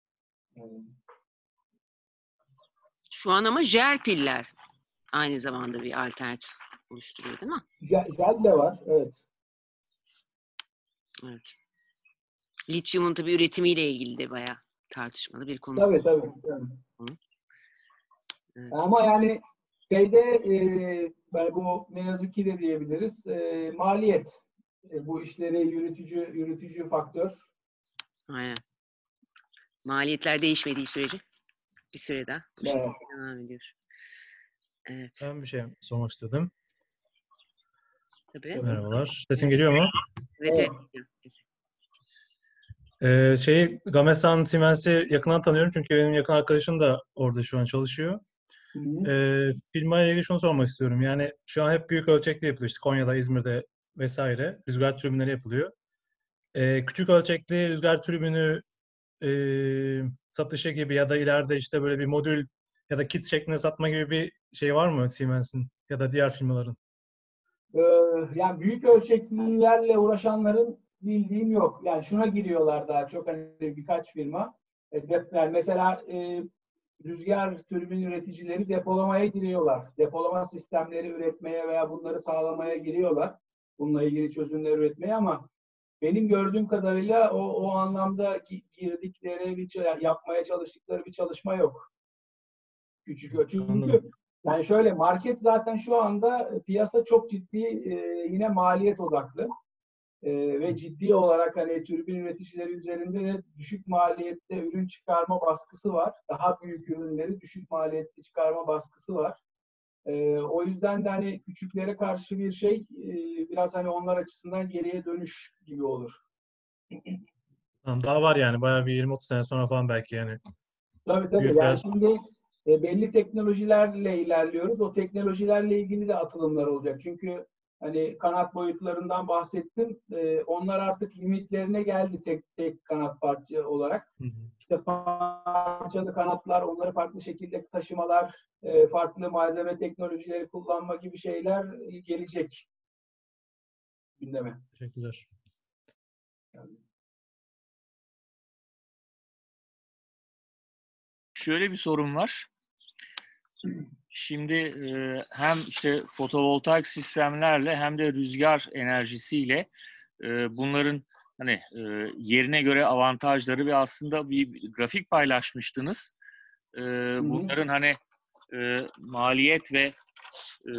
Şu an ama jel piller aynı zamanda bir alternatif oluşturuyor değil mi? Jel, jel de var, evet. Evet. Lityumun tabii üretimiyle ilgili de bayağı tartışmalı bir konu. Tabii tabii. tabii. Evet. Ama yani şeyde e, yani bu ne yazık ki de diyebiliriz e, maliyet. E, bu işleri yürütücü yürütücü faktör. Aynen. Maliyetler değişmediği sürece bir süre daha bu şekilde Evet. devam ediyor. Evet. Ben bir şey sormak istedim. Tabii. Merhabalar. Sesim geliyor mu? Evet. Evet. evet. Ee, şeyi Gamesan Siemens'i yakından tanıyorum çünkü benim yakın arkadaşım da orada şu an çalışıyor. Hı hı. Ee, firmayla ilgili şunu sormak istiyorum. Yani şu an hep büyük ölçekli yapılıyor. İşte Konya'da, İzmir'de vesaire rüzgar türbinleri yapılıyor. Ee, küçük ölçekli rüzgar türbünü e, satışı gibi ya da ileride işte böyle bir modül ya da kit şeklinde satma gibi bir şey var mı Siemens'in ya da diğer firmaların? Ee, yani büyük ölçeklilerle uğraşanların bildiğim yok. Yani şuna giriyorlar daha çok, hani birkaç firma. E, dep- mesela e, rüzgar türbin üreticileri depolamaya giriyorlar. Depolama sistemleri üretmeye veya bunları sağlamaya giriyorlar. Bununla ilgili çözümler üretmeye, ama benim gördüğüm kadarıyla o, o anlamda gi- girdikleri, bir ç- yapmaya çalıştıkları bir çalışma yok. Küçük ölçü. Çünkü Anladım. yani şöyle, market zaten şu anda e, piyasa çok ciddi, e, yine maliyet odaklı. E, ve ciddi olarak hani türbin üreticileri üzerinde de düşük maliyette ürün çıkarma baskısı var. Daha büyük ürünleri düşük maliyette çıkarma baskısı var. E, o yüzden de hani küçüklere karşı bir şey, e, biraz hani onlar açısından geriye dönüş gibi olur. Tamam, daha var yani. Bayağı bir yirmi otuz sene sonra falan belki yani. Tabii tabii. Büyükler. Yani şimdi e, belli teknolojilerle ilerliyoruz. O teknolojilerle ilgili de atılımlar olacak. Çünkü hani kanat boyutlarından bahsettim. E, onlar artık limitlerine geldi tek tek kanat parça olarak. Hı hı. İşte parçalı kanatlar, onları farklı şekilde taşımalar, e, farklı malzeme teknolojileri kullanma gibi şeyler e, gelecek gündeme. Teşekkürler. Şöyle bir sorun var. Şimdi e, hem işte fotovoltaik sistemlerle hem de rüzgar enerjisiyle e, bunların hani e, yerine göre avantajları ve aslında bir grafik paylaşmıştınız. E, bunların hani e, maliyet ve e,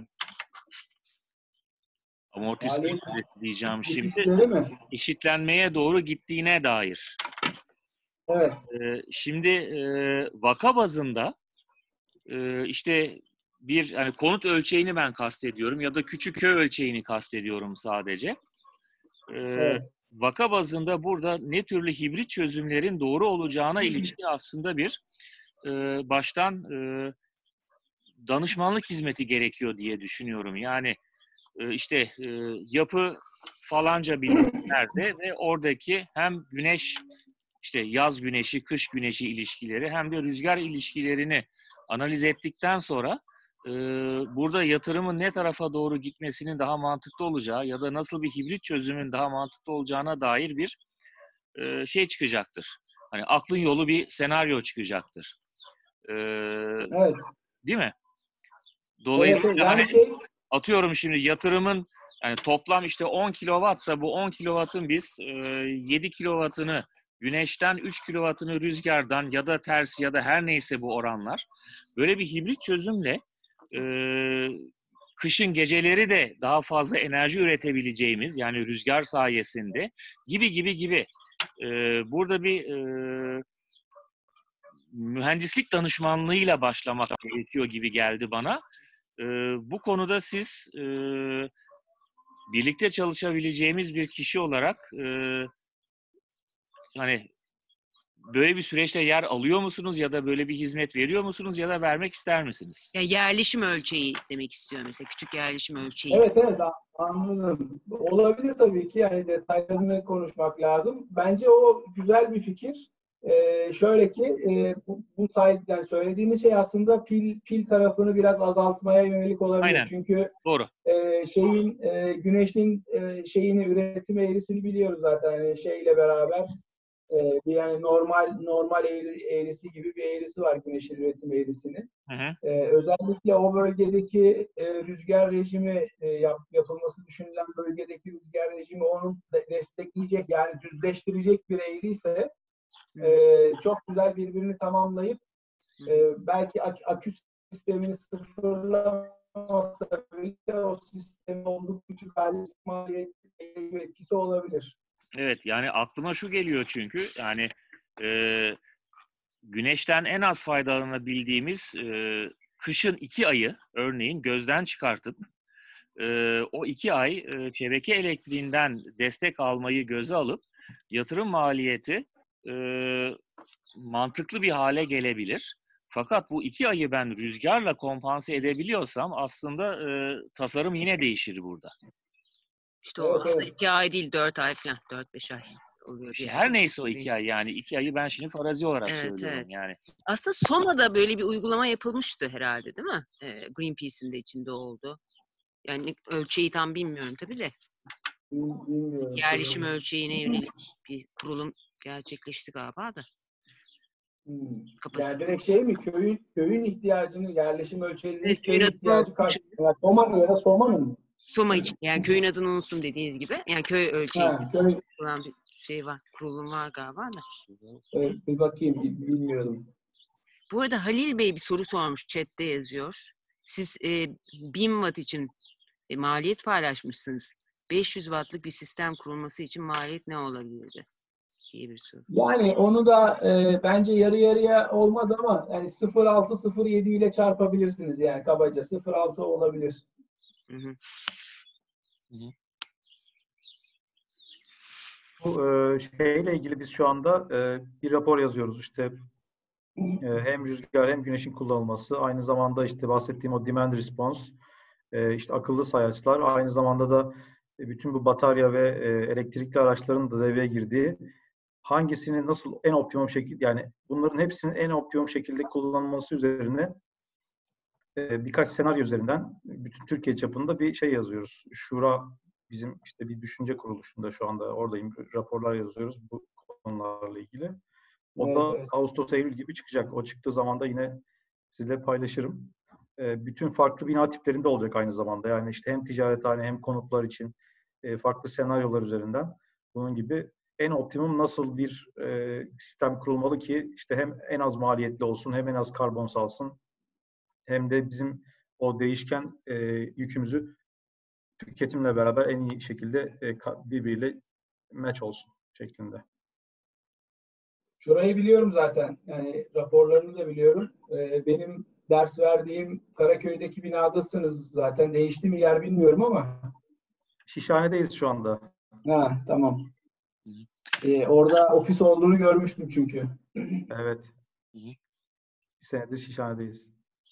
amortisman Maliyet süresi diyeceğim şimdi geçişleri mi? eşitlenmeye doğru gittiğine dair. Evet. E, şimdi e, vaka bazında e, işte bir hani konut ölçeğini ben kastediyorum ya da küçük köy ölçeğini kastediyorum sadece. Ee, Evet. vaka bazında burada ne türlü hibrit çözümlerin doğru olacağına ilişkin aslında bir e, baştan e, danışmanlık hizmeti gerekiyor diye düşünüyorum. Yani e, işte e, yapı falanca bilimlerde ve oradaki hem güneş, işte yaz güneşi, kış güneşi ilişkileri hem de rüzgar ilişkilerini analiz ettikten sonra e, burada yatırımın ne tarafa doğru gitmesinin daha mantıklı olacağı ya da nasıl bir hibrit çözümün daha mantıklı olacağına dair bir e, şey çıkacaktır. Hani aklın yolu bir senaryo çıkacaktır. E, Evet. değil mi? Evet, Dolayısıyla evet. hani Yani şey, atıyorum şimdi yatırımın yani toplam işte on kilowattsa bu on kilowattın biz e, yedi kilowattını güneşten, üç kilowattını rüzgardan ya da tersi ya da her neyse bu oranlar. Böyle bir hibrit çözümle e, kışın geceleri de daha fazla enerji üretebileceğimiz yani rüzgar sayesinde gibi gibi gibi. E, burada bir e, mühendislik danışmanlığıyla başlamak gerekiyor gibi geldi bana. E, bu konuda siz e, birlikte çalışabileceğimiz bir kişi olarak e, hani böyle bir süreçte yer alıyor musunuz ya da böyle bir hizmet veriyor musunuz ya da vermek ister misiniz? Ya yerleşim ölçeği demek istiyor mesela. Küçük yerleşim ölçeği. evet evet, anladım. Olabilir tabii ki, yani detaylarını konuşmak lazım. Bence o güzel bir fikir. Ee, şöyle ki e, bu, bu sayeden söylediğiniz şey aslında pil pil tarafını biraz azaltmaya yönelik olabilir. Aynen. Çünkü Doğru. e, şeyin e, güneşin e, şeyini, üretim eğrisini biliyoruz zaten, yani şeyle beraber. Ee, bir yani normal normal eğri, eğrisi gibi bir eğrisi var güneşin üretim eğrisinin. Hı hı. Ee, özellikle o bölgedeki e, rüzgar rejimi e, yap, yapılması düşünülen bölgedeki rüzgar rejimi onu de, destekleyecek, yani düzleştirecek bir eğri ise e, çok güzel birbirini tamamlayıp e, belki ak- akü sistemini sıfırlamasa bile o sistemin oldukça küçük hale maliyet etkisi olabilir. Evet yani aklıma şu geliyor çünkü yani e, güneşten en az faydalanabildiğimiz e, kışın iki ayı örneğin gözden çıkartıp e, o iki ay e, şebeke elektriğinden destek almayı göze alıp yatırım maliyeti e, mantıklı bir hale gelebilir. Fakat bu iki ayı ben rüzgarla kompanse edebiliyorsam aslında e, tasarım yine değişir burada. İşte o Evet, aslında evet. iki ay değil, dört ay falan. Dört beş ay oluyor İşte diye. her neyse o iki ay yani iki ayı ben şimdi farazi olarak Evet, söylüyorum evet. yani. Aslında Soma'da böyle bir uygulama yapılmıştı herhalde, değil mi? Ee, Greenpeace'in de içinde oldu. Yani ölçeği tam bilmiyorum tabii de. Bilmiyorum. Yerleşim ölçeğine yönelik bir kurulum gerçekleşti galiba da. Hmm. Kapasite. Yani direkt şey mi? Köyün köyün ihtiyacını, yerleşim ölçeğinin Evet, köyün köyün adını ihtiyacı kaç? unutmuşum. Yani Soma'nın ya da Soma'nın mı? Soma için. Yani köyün adını unuttum dediğiniz gibi. Yani köy ölçeği Ha, köy, olan bir şey var. Kurulum var galiba da. evet, bir bakayım. bi- Bilmiyorum. Bu arada Halil Bey bir soru sormuş. Chat'te yazıyor. Siz e, bin watt için e, maliyet paylaşmışsınız. beş yüz wattlık bir sistem kurulması için maliyet ne olabilirdi? Diye bir soru. Yani onu da e, bence yarı yarıya olmaz ama yani sıfır virgül altı sıfır virgül yedi ile çarpabilirsiniz yani kabaca. sıfır virgül altı olabilir. Hı hı. Bu e, şeyle ilgili biz şu anda e, bir rapor yazıyoruz. İşte e, hem rüzgar hem güneşin kullanılması, aynı zamanda işte bahsettiğim o demand response, e, işte akıllı sayaçlar, aynı zamanda da e, bütün bu batarya ve e, elektrikli araçların da devreye girdiği, hangisini nasıl en optimum şekilde, yani bunların hepsinin en optimum şekilde kullanılması üzerine e, birkaç senaryo üzerinden bütün Türkiye çapında bir şey yazıyoruz. Şura bizim işte bir düşünce kuruluşunda şu anda oradayım. Raporlar yazıyoruz bu konularla ilgili. O Evet, da evet. Ağustos, Eylül gibi çıkacak. O çıktığı zaman da yine sizinle paylaşırım. E, bütün farklı bina tiplerinde olacak aynı zamanda. Yani işte hem ticarethane hem konutlar için e, farklı senaryolar üzerinden bunun gibi en optimum nasıl bir e, sistem kurulmalı ki işte hem en az maliyetli olsun, hem en az karbon salsın, hem de bizim o değişken e, yükümüzü tüketimle beraber en iyi şekilde e, birbiriyle match olsun şeklinde. Şurayı biliyorum zaten. Yani raporlarını da biliyorum. E, benim ders verdiğim Karaköy'deki binadasınız zaten. Değişti mi yer bilmiyorum ama. Şişhane'deyiz şu anda. Ha, tamam. E, orada ofis olduğunu görmüştüm çünkü. Evet. Bir senedir Şişhane'deyiz.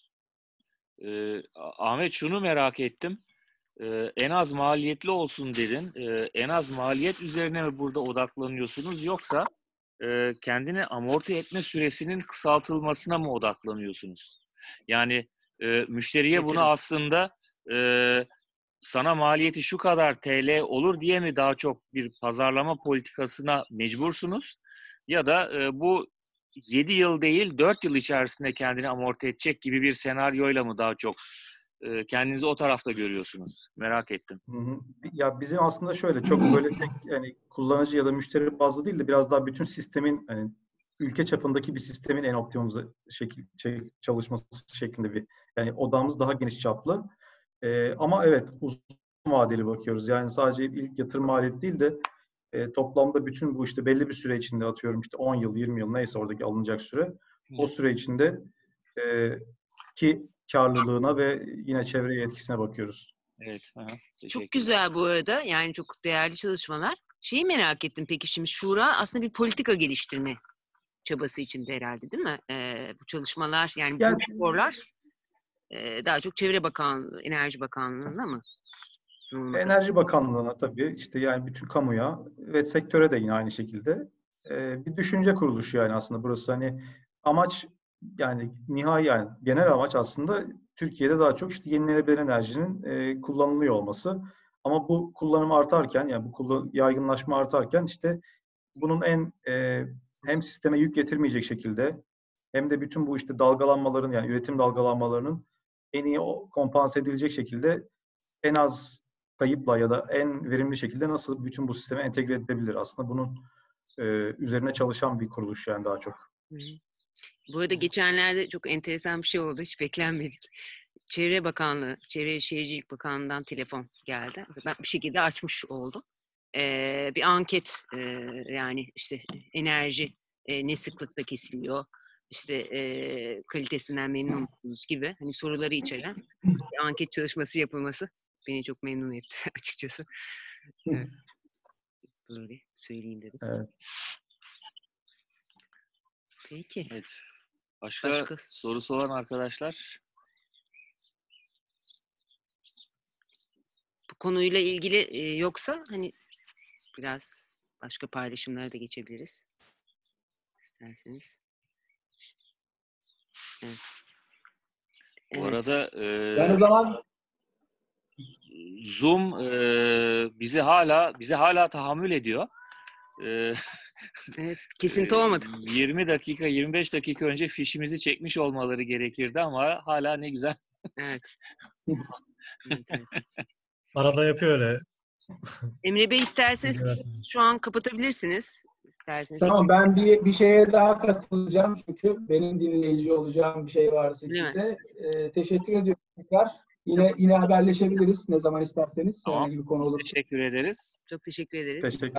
Ee, Ahmet, şunu merak ettim. Ee, en az maliyetli olsun dedin. Ee, en az maliyet üzerine mi burada odaklanıyorsunuz, yoksa e, kendini amorti etme süresinin kısaltılmasına mı odaklanıyorsunuz? Yani e, müşteriye bunu Yatırım. aslında e, sana maliyeti şu kadar T L olur diye mi daha çok bir pazarlama politikasına mecbursunuz? Ya da e, bu yedi yıl değil dört yıl içerisinde kendini amorti edecek gibi bir senaryoyla mı daha çok e, kendinizi o tarafta görüyorsunuz? Merak ettim. Hı hı. Ya bizim aslında şöyle çok böyle tek yani kullanıcı ya da müşteri bazlı değil de biraz daha bütün sistemin, hani ülke çapındaki bir sistemin en optimum şekil şey, çalışması şeklinde bir, yani odamız daha geniş çaplı. Ee, ama evet, uzun vadeli bakıyoruz. Yani sadece ilk yatırım maliyeti değil de e, toplamda bütün bu işte belli bir süre içinde, atıyorum işte on yıl, yirmi yıl neyse oradaki alınacak süre, o süre içinde e, ki karlılığına ve yine çevreye etkisine bakıyoruz. Evet. Aha, Çok güzel bu arada. Yani çok değerli çalışmalar. Şeyi merak ettim peki, şimdi Şura aslında bir politika geliştirme çabası içinde herhalde, değil mi? Ee, bu çalışmalar, yani Yani bu raporlar e, daha çok Çevre Bakanlığı, Enerji Bakanlığı'na mı sunulmak? Enerji Bakanlığı'na tabii, işte yani bütün kamuya ve sektöre de yine aynı şekilde e, bir düşünce kuruluşu yani aslında burası, hani amaç, yani nihai, yani genel amaç aslında Türkiye'de daha çok işte yenilenebilir enerjinin e, kullanılıyor olması. Ama bu kullanım artarken, yani bu kullan, yaygınlaşma artarken işte bunun en e, hem sisteme yük getirmeyecek şekilde hem de bütün bu işte dalgalanmaların, yani üretim dalgalanmalarının en iyi o- kompanse edilecek şekilde en az kayıpla ya da en verimli şekilde nasıl bütün bu sisteme entegre edilebilir? Aslında bunun e, üzerine çalışan bir kuruluş yani daha çok. Hı hı. Bu arada geçenlerde çok enteresan bir şey oldu. Hiç beklenmedik. Çevre Bakanlığı, Çevre Şehircilik Bakanlığı'ndan telefon geldi. Ben bir şekilde açmış oldum. Ee, bir anket, e, yani işte enerji e, ne sıklıkta kesiliyor, işte e, kalitesinden memnun musunuz gibi hani soruları içeren bir anket çalışması yapılması beni çok memnun etti açıkçası. Evet, böyle söyleyeyim dedim. Evet. Peki. Evet. Başka, Başka sorusu olan arkadaşlar? bu konuyla ilgili e, yoksa hani biraz başka paylaşımlara da geçebiliriz isterseniz. Evet. Bu Evet. arada e, Ben o zaman Zoom e, bizi hala bize hala tahammül ediyor. E, Evet, kesinti olmadı. yirmi dakika, yirmi beş dakika önce fişimizi çekmiş olmaları gerekirdi ama hala ne güzel. Evet. Evet, evet. Arada yapıyor öyle. Emre Bey isterseniz Evet. şu an kapatabilirsiniz. İsterseniz. Tamam, ben bir bir şeye daha katılacağım çünkü benim dinleyici olacağım bir şey var Değil mi? sekizde. Ee, teşekkür ediyorum tekrar. Yine yine haberleşebiliriz ne zaman isterseniz. Tamam. Herhangi bir konu olursa. Teşekkür ederiz. Çok teşekkür ederiz. Teşekkür